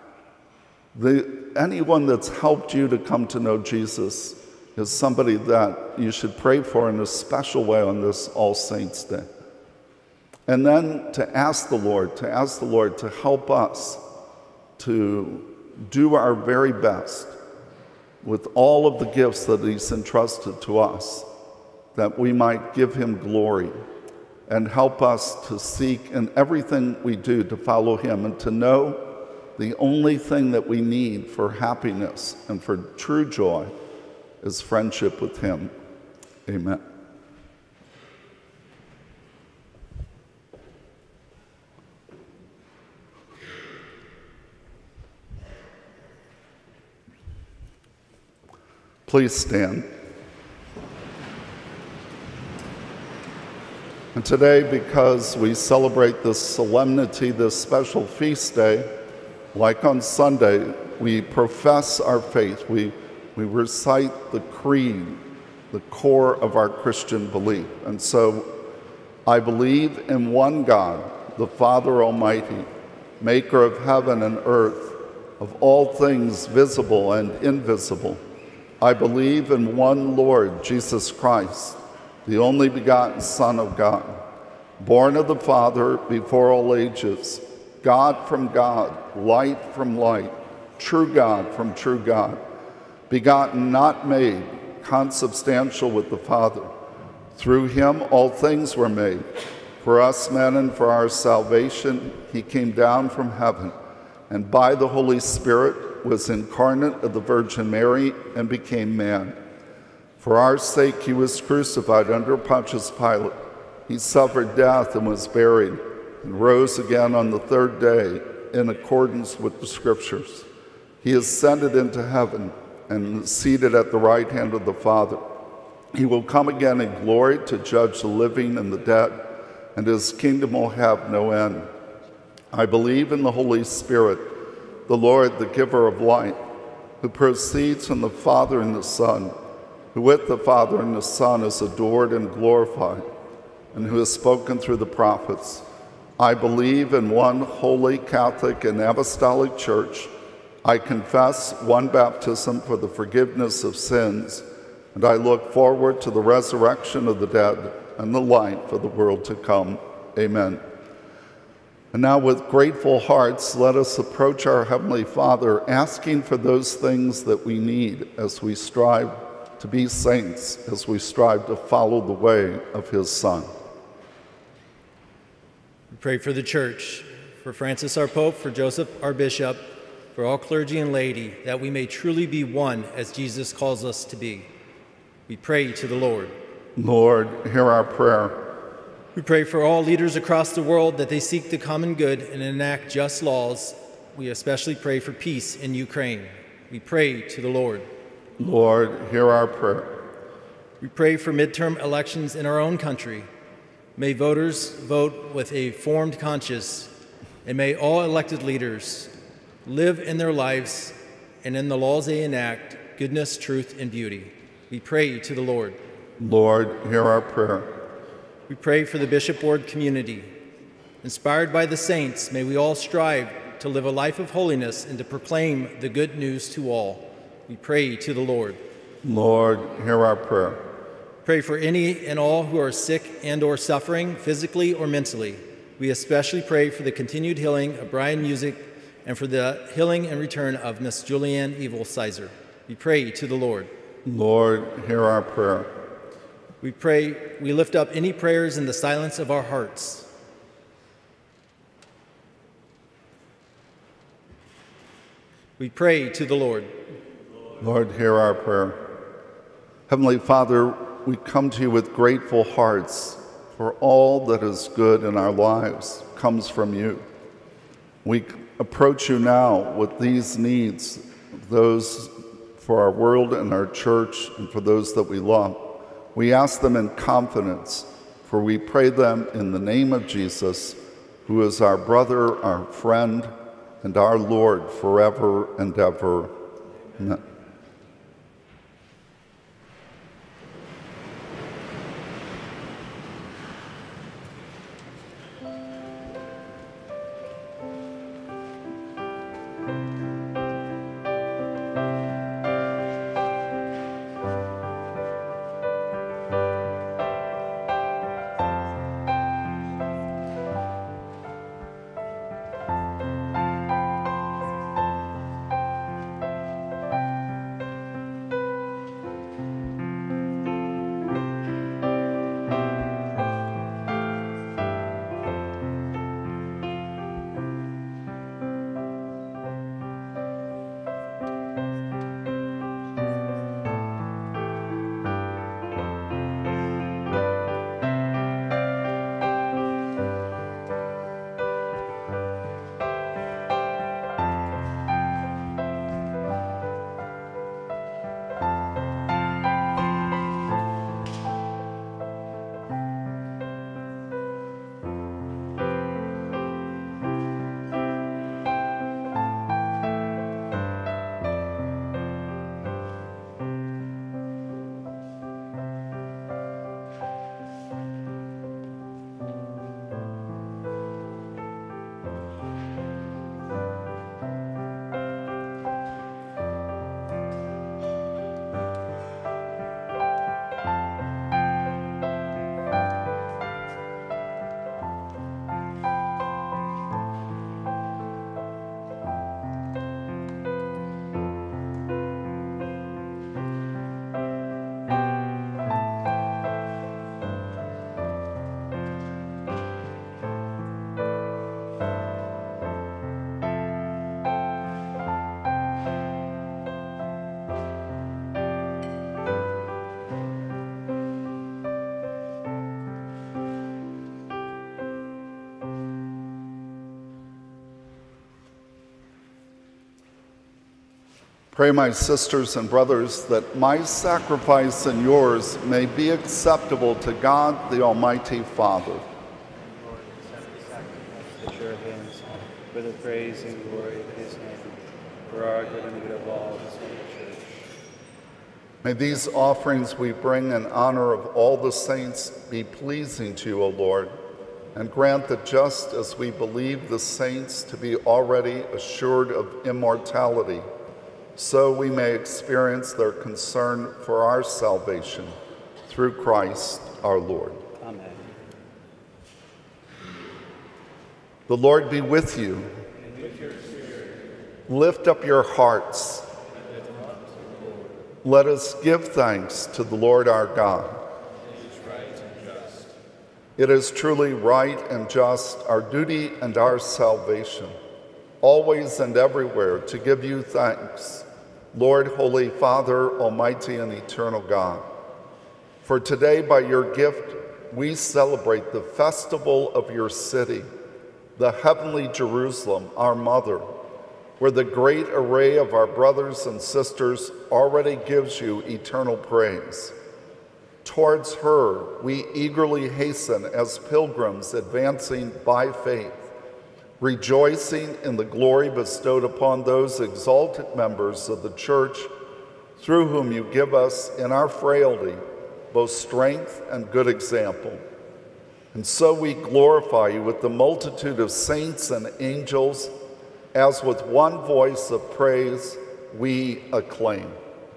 Anyone that's helped you to come to know Jesus is somebody that you should pray for in a special way on this All Saints' Day. And then to ask the Lord to help us to do our very best with all of the gifts that he's entrusted to us, that we might give him glory and help us to seek in everything we do to follow him and to know the only thing that we need for happiness and for true joy is friendship with him. Amen. Please stand. And today, because we celebrate this solemnity, this special feast day, like on Sunday, we profess our faith. We recite the creed, the core of our Christian belief. And so, I believe in one God, the Father Almighty, maker of heaven and earth, of all things visible and invisible. I believe in one Lord, Jesus Christ, the only begotten Son of God, born of the Father before all ages, God from God, light from light, true God from true God, begotten, not made, consubstantial with the Father. Through him all things were made. For us men and for our salvation, he came down from heaven, and by the Holy Spirit was incarnate of the Virgin Mary and became man. For our sake he was crucified under Pontius Pilate. He suffered death and was buried, and rose again on the third day in accordance with the Scriptures. He ascended into heaven and is seated at the right hand of the Father. He will come again in glory to judge the living and the dead, and his kingdom will have no end. I believe in the Holy Spirit, the Lord, the giver of light, who proceeds from the Father and the Son, who with the Father and the Son is adored and glorified, and who has spoken through the prophets. I believe in one holy, Catholic, and apostolic church. I confess one baptism for the forgiveness of sins, and I look forward to the resurrection of the dead and the life of the world to come. Amen. And now with grateful hearts, let us approach our Heavenly Father, asking for those things that we need as we strive to be saints, as we strive to follow the way of his Son. We pray for the church, for Francis our Pope, for Joseph our Bishop, for all clergy and laity, that we may truly be one as Jesus calls us to be. We pray to the Lord. Lord, hear our prayer. We pray for all leaders across the world that they seek the common good and enact just laws. We especially pray for peace in Ukraine. We pray to the Lord. Lord, hear our prayer. We pray for midterm elections in our own country. May voters vote with a formed conscience, and may all elected leaders live in their lives and in the laws they enact goodness, truth, and beauty. We pray to the Lord. Lord, hear our prayer. We pray for the Bishop Board community. Inspired by the saints, may we all strive to live a life of holiness and to proclaim the good news to all. We pray to the Lord. Lord, hear our prayer. Pray for any and all who are sick and or suffering, physically or mentally. We especially pray for the continued healing of Brian Music and for the healing and return of Miss Julianne Evil Sizer. We pray to the Lord. Lord, hear our prayer. We lift up any prayers in the silence of our hearts. We pray to the Lord. Lord, hear our prayer. Heavenly Father, we come to you with grateful hearts, for all that is good in our lives comes from you. We approach you now with these needs, those for our world and our church and for those that we love. We ask them in confidence, for we pray them in the name of Jesus, who is our brother, our friend, and our Lord forever and ever. Amen. Pray, my sisters and brothers, that my sacrifice and yours may be acceptable to God, the Almighty Father. Lord, accept the sacrifice at your hands for the praise and glory of his name, for our good and the good of all his holy church. May these offerings we bring in honor of all the saints be pleasing to you, O Lord, and grant that just as we believe the saints to be already assured of immortality, so we may experience their concern for our salvation through Christ our Lord. Amen. The Lord be with you. And with your spirit. Lift up your hearts. Let us give thanks to the Lord our God. It is right and just. It is truly right and just, our duty and our salvation, always and everywhere to give you thanks, Lord, Holy Father, Almighty and eternal God. For today, by your gift, we celebrate the festival of your city, the heavenly Jerusalem, our mother, where the great array of our brothers and sisters already gives you eternal praise. Towards her, we eagerly hasten as pilgrims advancing by faith, rejoicing in the glory bestowed upon those exalted members of the Church through whom you give us in our frailty both strength and good example. And so we glorify you with the multitude of saints and angels, as with one voice of praise we acclaim.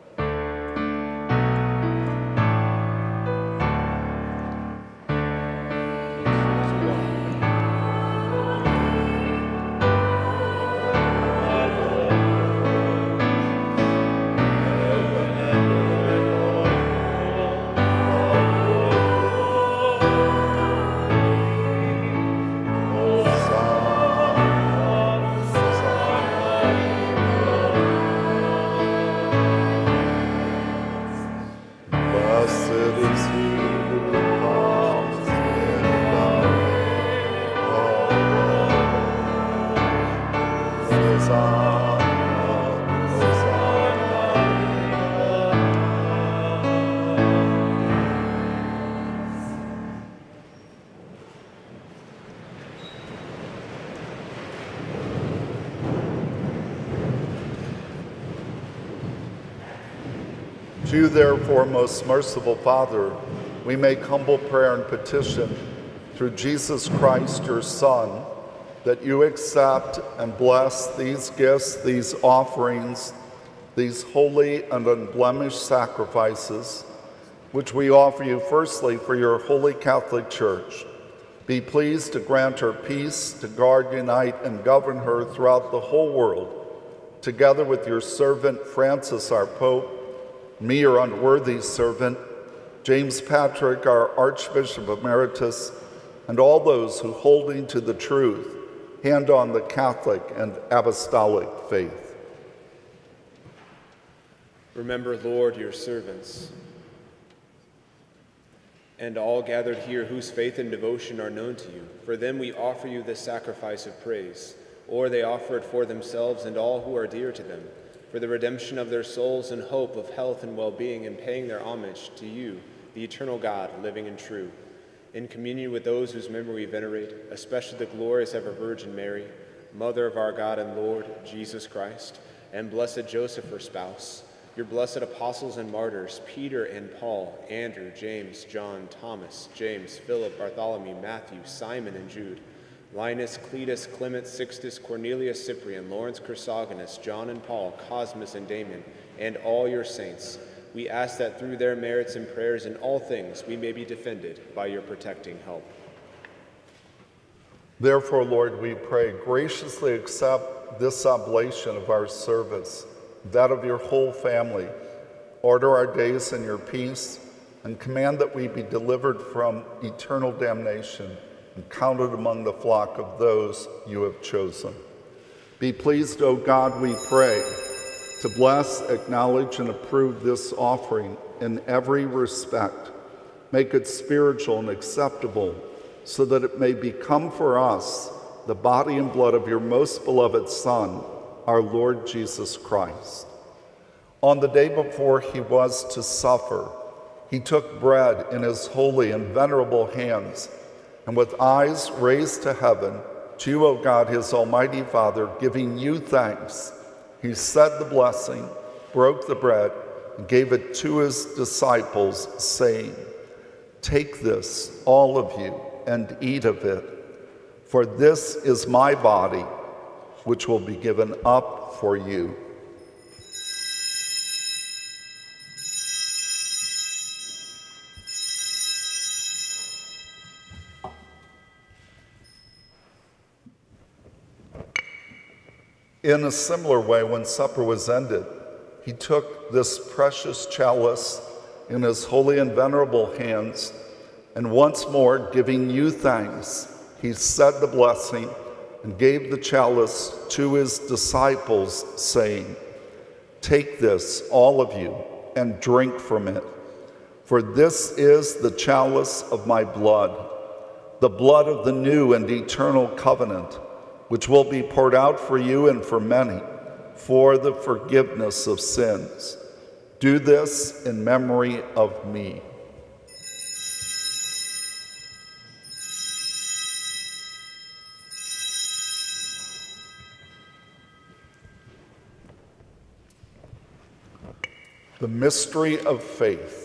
To you, therefore, most merciful Father, we make humble prayer and petition through Jesus Christ, your Son, that you accept and bless these gifts, these offerings, these holy and unblemished sacrifices, which we offer you firstly for your holy Catholic Church. Be pleased to grant her peace, to guard, unite, and govern her throughout the whole world, together with your servant Francis, our Pope, me, your unworthy servant, James Patrick, our Archbishop Emeritus, and all those who, holding to the truth, hand on the Catholic and Apostolic faith. Remember, Lord, your servants, and all gathered here whose faith and devotion are known to you. For them we offer you this sacrifice of praise, or they offer it for themselves and all who are dear to them, for the redemption of their souls and hope of health and well-being, and paying their homage to you, the eternal God, living and true, in communion with those whose memory we venerate, especially the glorious ever Virgin Mary, Mother of our God and Lord, Jesus Christ, and blessed Joseph, her spouse, your blessed apostles and martyrs, Peter and Paul, Andrew, James, John, Thomas, James, Philip, Bartholomew, Matthew, Simon, and Jude, Linus, Cletus, Clement, Sixtus, Cornelius, Cyprian, Lawrence, Chrysogonus, John and Paul, Cosmas and Damon, and all your saints. We ask that through their merits and prayers in all things we may be defended by your protecting help. Therefore, Lord, we pray, graciously accept this oblation of our service, that of your whole family. Order our days in your peace, and command that we be delivered from eternal damnation and counted among the flock of those you have chosen. Be pleased, O God, we pray, to bless, acknowledge, and approve this offering in every respect. Make it spiritual and acceptable, so that it may become for us the body and blood of your most beloved Son, our Lord Jesus Christ. On the day before he was to suffer, he took bread in his holy and venerable hands, and with eyes raised to heaven, to you, O God, his almighty Father, giving you thanks, he said the blessing, broke the bread, and gave it to his disciples, saying, "Take this, all of you, and eat of it, for this is my body, which will be given up for you." In a similar way, when supper was ended, he took this precious chalice in his holy and venerable hands, And once more, giving you thanks, he said the blessing and gave the chalice to his disciples, saying, "Take this, all of you, and drink from it. For this is the chalice of my blood, the blood of the new and eternal covenant, which will be poured out for you and for many for the forgiveness of sins. Do this in memory of me." The mystery of faith.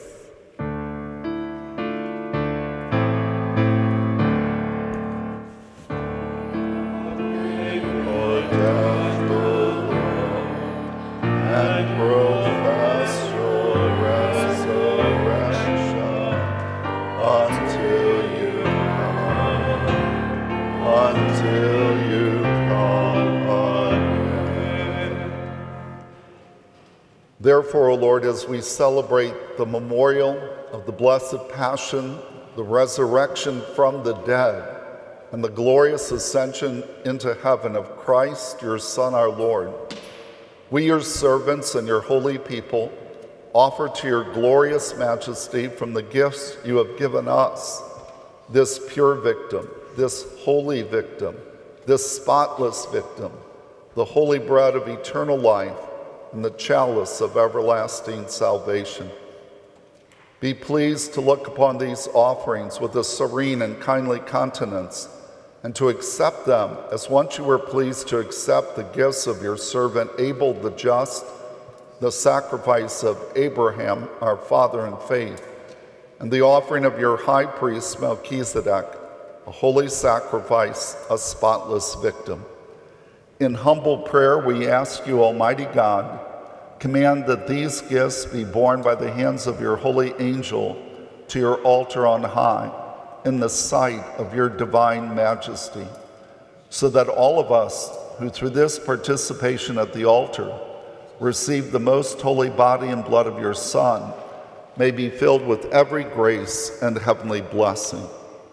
Therefore, O Lord, as we celebrate the memorial of the Blessed Passion, the resurrection from the dead, and the glorious ascension into heaven of Christ, your Son, our Lord, we, your servants and your holy people, offer to your glorious majesty from the gifts you have given us this pure victim, this holy victim, this spotless victim, the holy bread of eternal life, and the chalice of everlasting salvation. Be pleased to look upon these offerings with a serene and kindly countenance, and to accept them as once you were pleased to accept the gifts of your servant Abel the just, the sacrifice of Abraham, our father in faith, and the offering of your high priest Melchizedek, a holy sacrifice, a spotless victim. In humble prayer, we ask you, Almighty God, command that these gifts be borne by the hands of your holy angel to your altar on high, in the sight of your divine majesty, so that all of us who through this participation at the altar receive the most holy body and blood of your Son may be filled with every grace and heavenly blessing.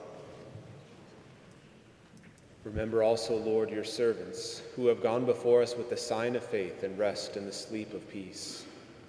Remember also, Lord, your servants, who have gone before us with the sign of faith and rest in the sleep of peace.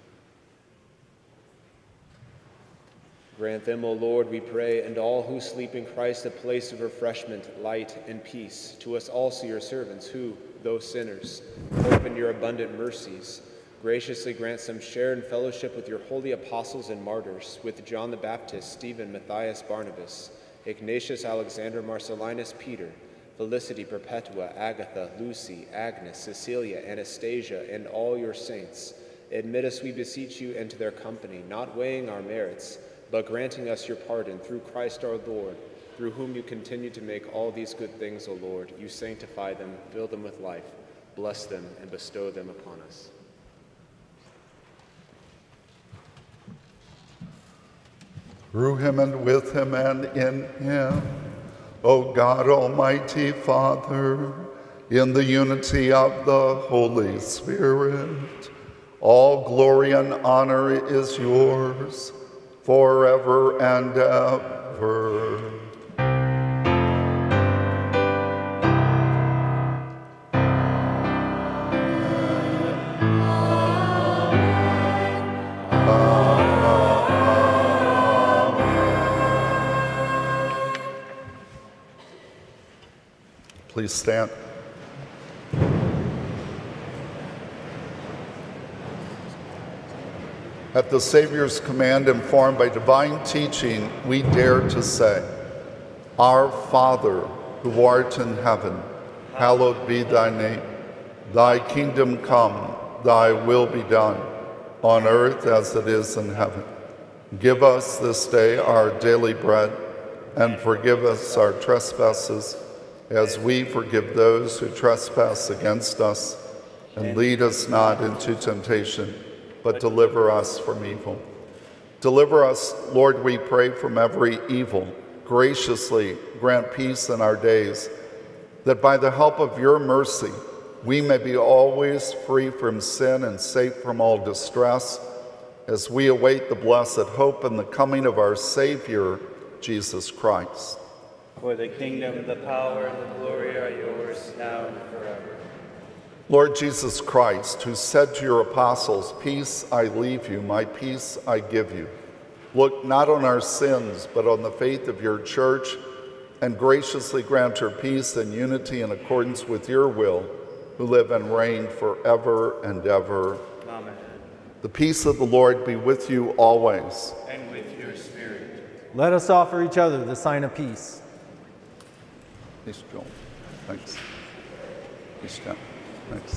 Grant them, O Lord, we pray, and all who sleep in Christ a place of refreshment, light, and peace. To us also, your servants, who, though sinners, hope in your abundant mercies, graciously grant some share and fellowship with your holy apostles and martyrs, with John the Baptist, Stephen, Matthias, Barnabas, Ignatius, Alexander, Marcellinus, Peter, Felicity, Perpetua, Agatha, Lucy, Agnes, Cecilia, Anastasia, and all your saints. Admit us, we beseech you, into their company, not weighing our merits, but granting us your pardon through Christ our Lord, through whom you continue to make all these good things, O Lord. You sanctify them, fill them with life, bless them, and bestow them upon us. Through him and with him and in him, O God, Almighty Father, in the unity of the Holy Spirit, all glory and honor is yours forever and ever. Please stand. At the Savior's command, informed by divine teaching, we dare to say, Our Father, who art in heaven, hallowed be thy name. Thy kingdom come, thy will be done, on earth as it is in heaven. Give us this day our daily bread, and forgive us our trespasses, as we forgive those who trespass against us. And lead us not into temptation, but deliver us from evil. Deliver us, Lord, we pray, from every evil. Graciously grant peace in our days, that by the help of your mercy, we may be always free from sin and safe from all distress, as we await the blessed hope and the coming of our Savior, Jesus Christ. For the kingdom, the power, and the glory are yours, now and forever. Lord Jesus Christ, who said to your apostles, "Peace I leave you, my peace I give you," look not on our sins, but on the faith of your church, and graciously grant her peace and unity in accordance with your will, who live and reign forever and ever. Amen. The peace of the Lord be with you always. And with your spirit. Let us offer each other the sign of peace. Peace, Joel. Thanks. Peace, John. Thanks.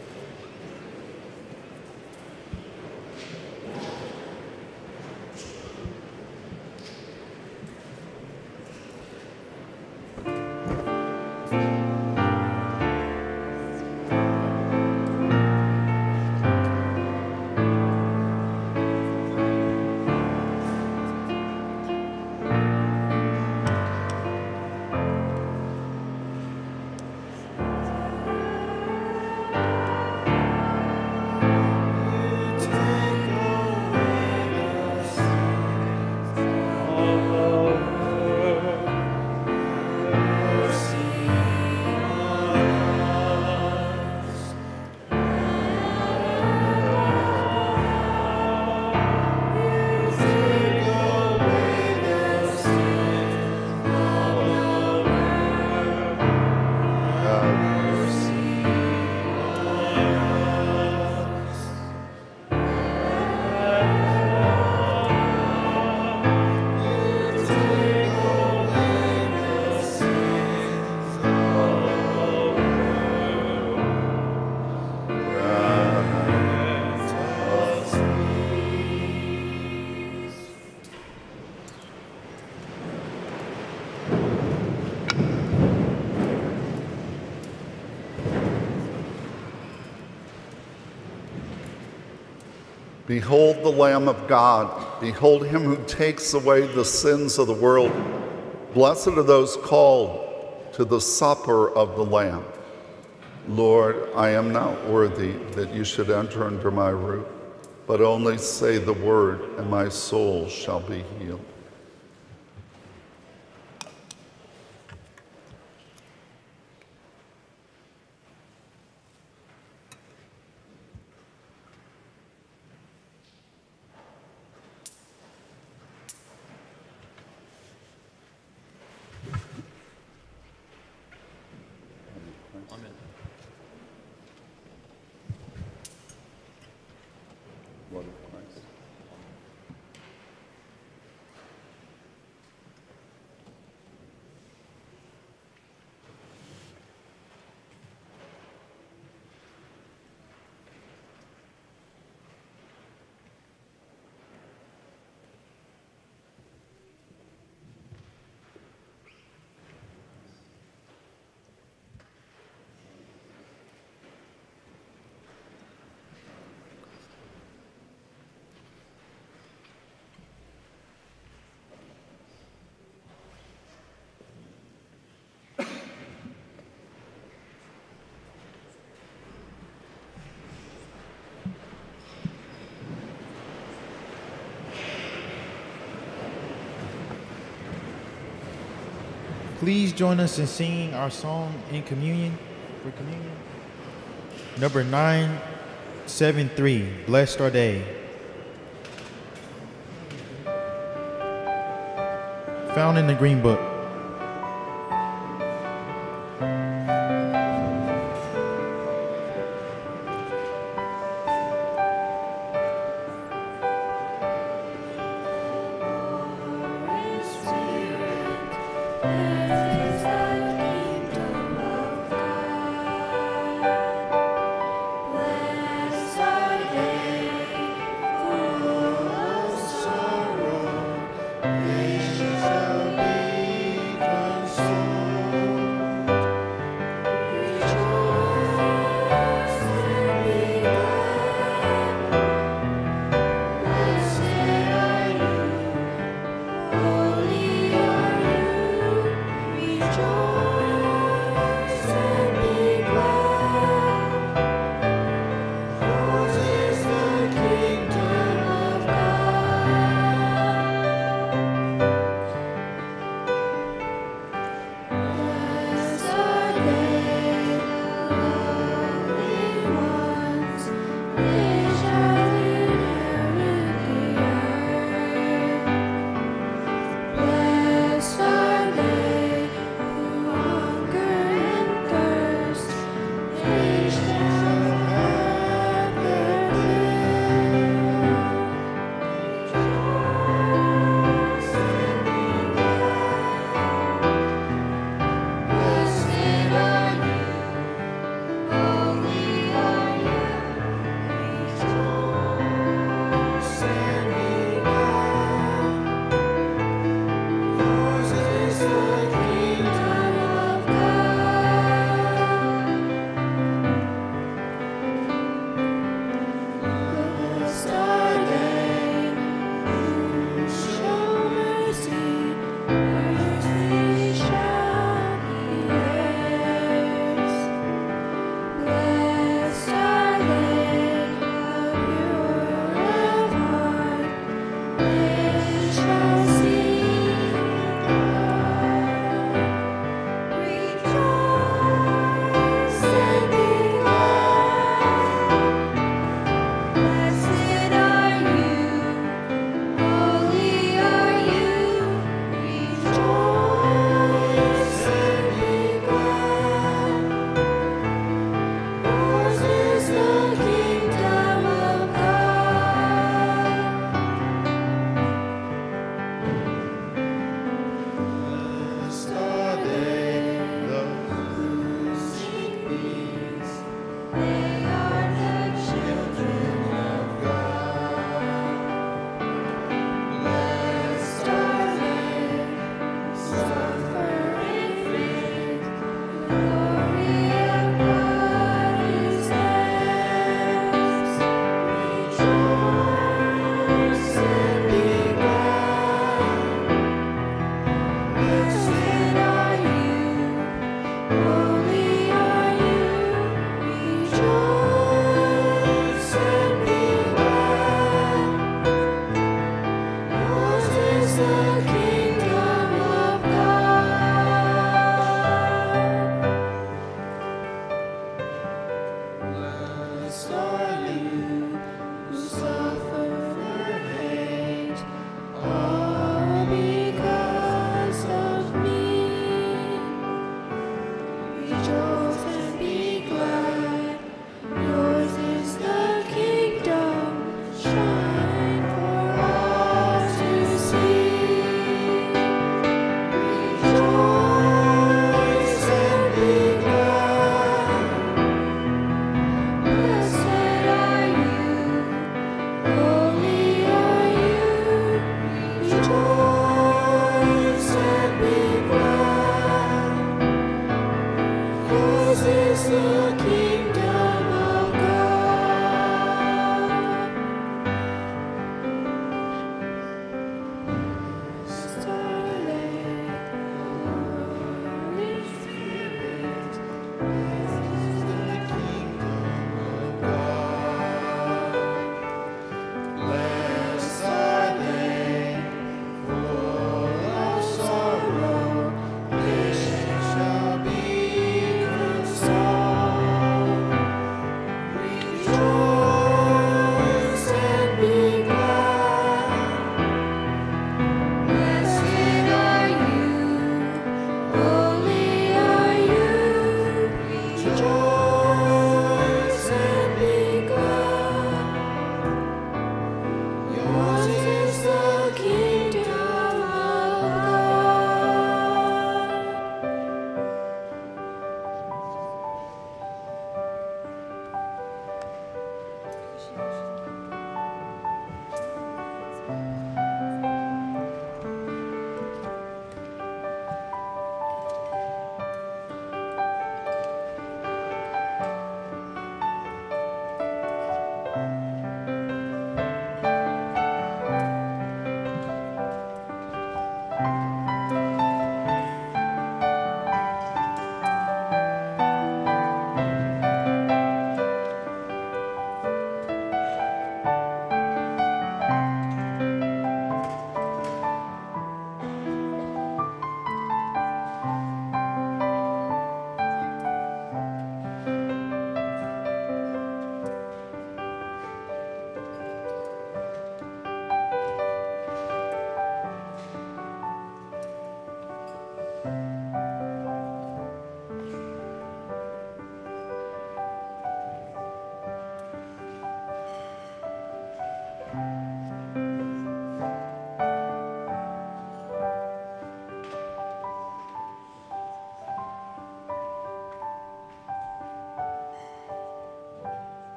Behold the Lamb of God. Behold him who takes away the sins of the world. Blessed are those called to the supper of the Lamb. Lord, I am not worthy that you should enter under my roof, but only say the word, and my soul shall be healed. Blood of Christ. Please join us in singing our song in communion, for communion. Number 973, Blessed Are They. Found in the Green Book. Sorrow, gracious shall be.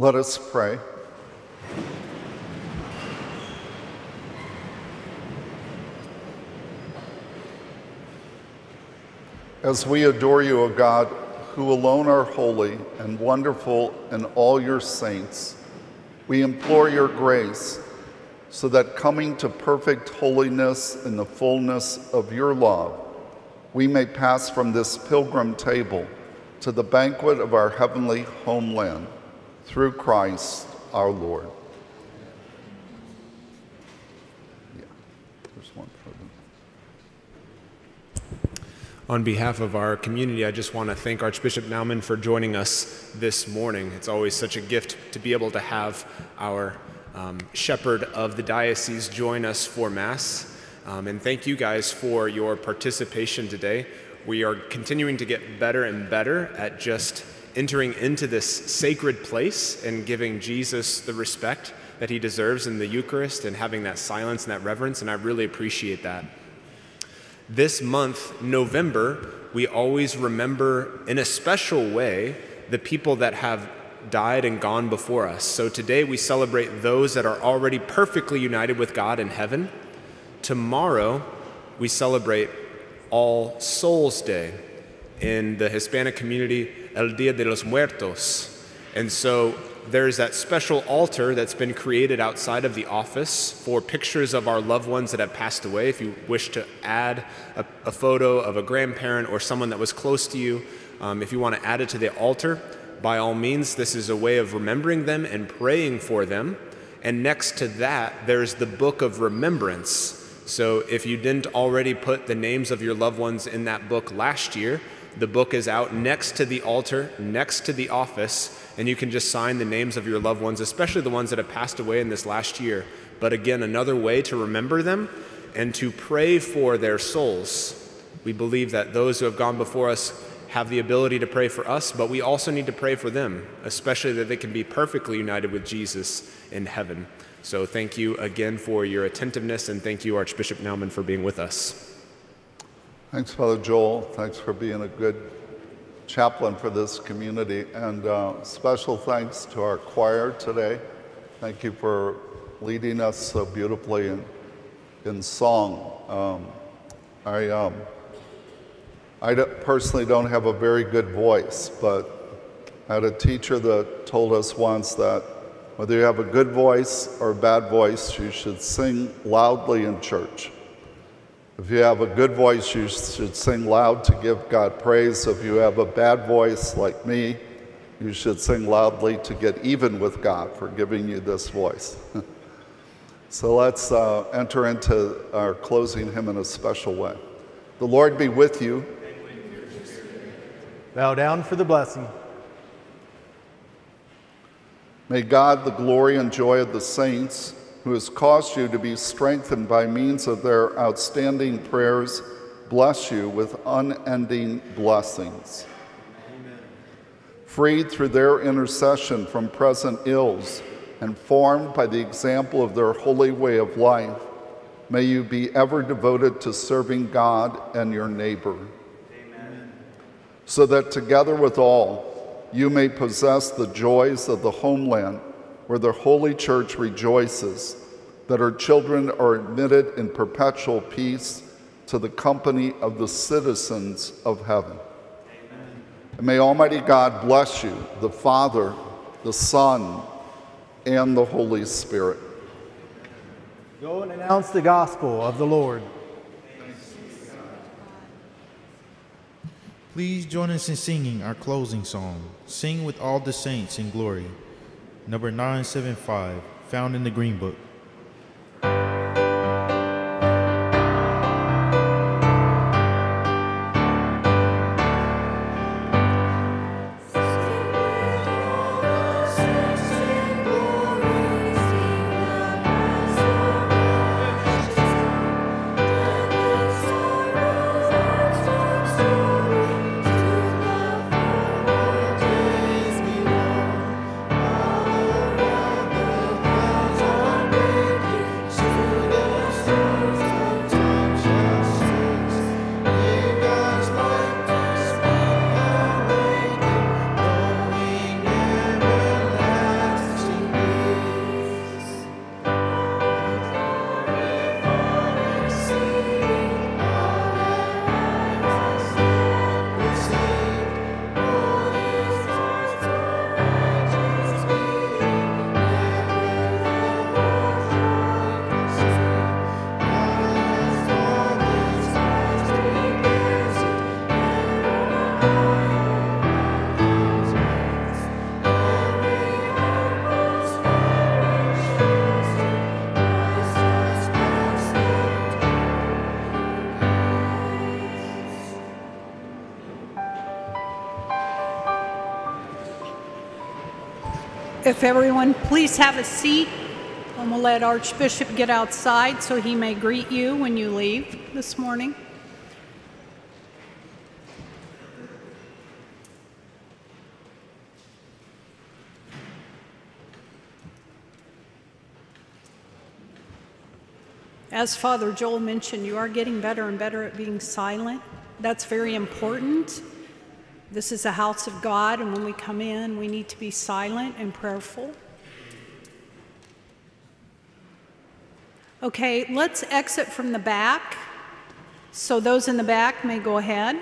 Let us pray. As we adore you, O God, who alone are holy and wonderful in all your saints, we implore your grace so that coming to perfect holiness in the fullness of your love, we may pass from this pilgrim table to the banquet of our heavenly homeland, through Christ our Lord. Yeah, there's one for them. On behalf of our community, I just want to thank Archbishop Naumann for joining us this morning. It's always such a gift to be able to have our shepherd of the diocese join us for Mass. And thank you guys for your participation today. We are continuing to get better and better at just entering into this sacred place and giving Jesus the respect that he deserves in the Eucharist and having that silence and that reverence, and I really appreciate that. This month, November, we always remember in a special way the people that have died and gone before us. So today we celebrate those that are already perfectly united with God in heaven. Tomorrow we celebrate All Souls Day. In the Hispanic community, El Día de los Muertos. And so there's that special altar that's been created outside of the office for pictures of our loved ones that have passed away. If you wish to add a photo of a grandparent or someone that was close to you, if you want to add it to the altar, by all means, this is a way of remembering them and praying for them. And next to that, there's the Book of Remembrance. So if you didn't already put the names of your loved ones in that book last year, the book is out next to the altar, next to the office, and you can just sign the names of your loved ones, especially the ones that have passed away in this last year. But again, another way to remember them and to pray for their souls. We believe that those who have gone before us have the ability to pray for us, but we also need to pray for them, especially that they can be perfectly united with Jesus in heaven. So thank you again for your attentiveness, and thank you, Archbishop Naumann, for being with us. Thanks, Father Joel. Thanks for being a good chaplain for this community. And special thanks to our choir today. Thank you for leading us so beautifully in song. I personally don't have a very good voice, but I had a teacher that told us once that whether you have a good voice or a bad voice, you should sing loudly in church. If you have a good voice, you should sing loud to give God praise. If you have a bad voice like me, you should sing loudly to get even with God for giving you this voice. So let's enter into our closing hymn in a special way. The Lord be with you. Bow down for the blessing. May God, the glory and joy of the saints, who has caused you to be strengthened by means of their outstanding prayers, bless you with unending blessings. Amen. Freed through their intercession from present ills and formed by the example of their holy way of life, may you be ever devoted to serving God and your neighbor. Amen. So that together with all, you may possess the joys of the homeland where the Holy Church rejoices, that her children are admitted in perpetual peace to the company of the citizens of heaven. Amen. And may Almighty God bless you, the Father, the Son, and the Holy Spirit. Go and announce the gospel of the Lord. Please join us in singing our closing song, Sing with All the Saints in Glory, number 975, found in the Green Book. Amen. If everyone please have a seat, and we'll let Archbishop get outside so he may greet you when you leave this morning. As Father Joel mentioned, you are getting better and better at being silent. That's very important. This is a house of God, and when we come in, we need to be silent and prayerful. Okay, let's exit from the back. So those in the back may go ahead.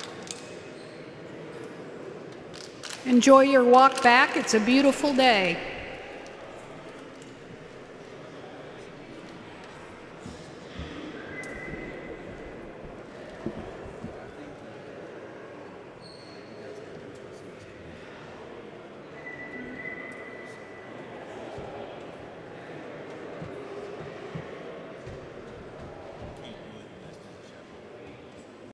Enjoy your walk back. It's a beautiful day.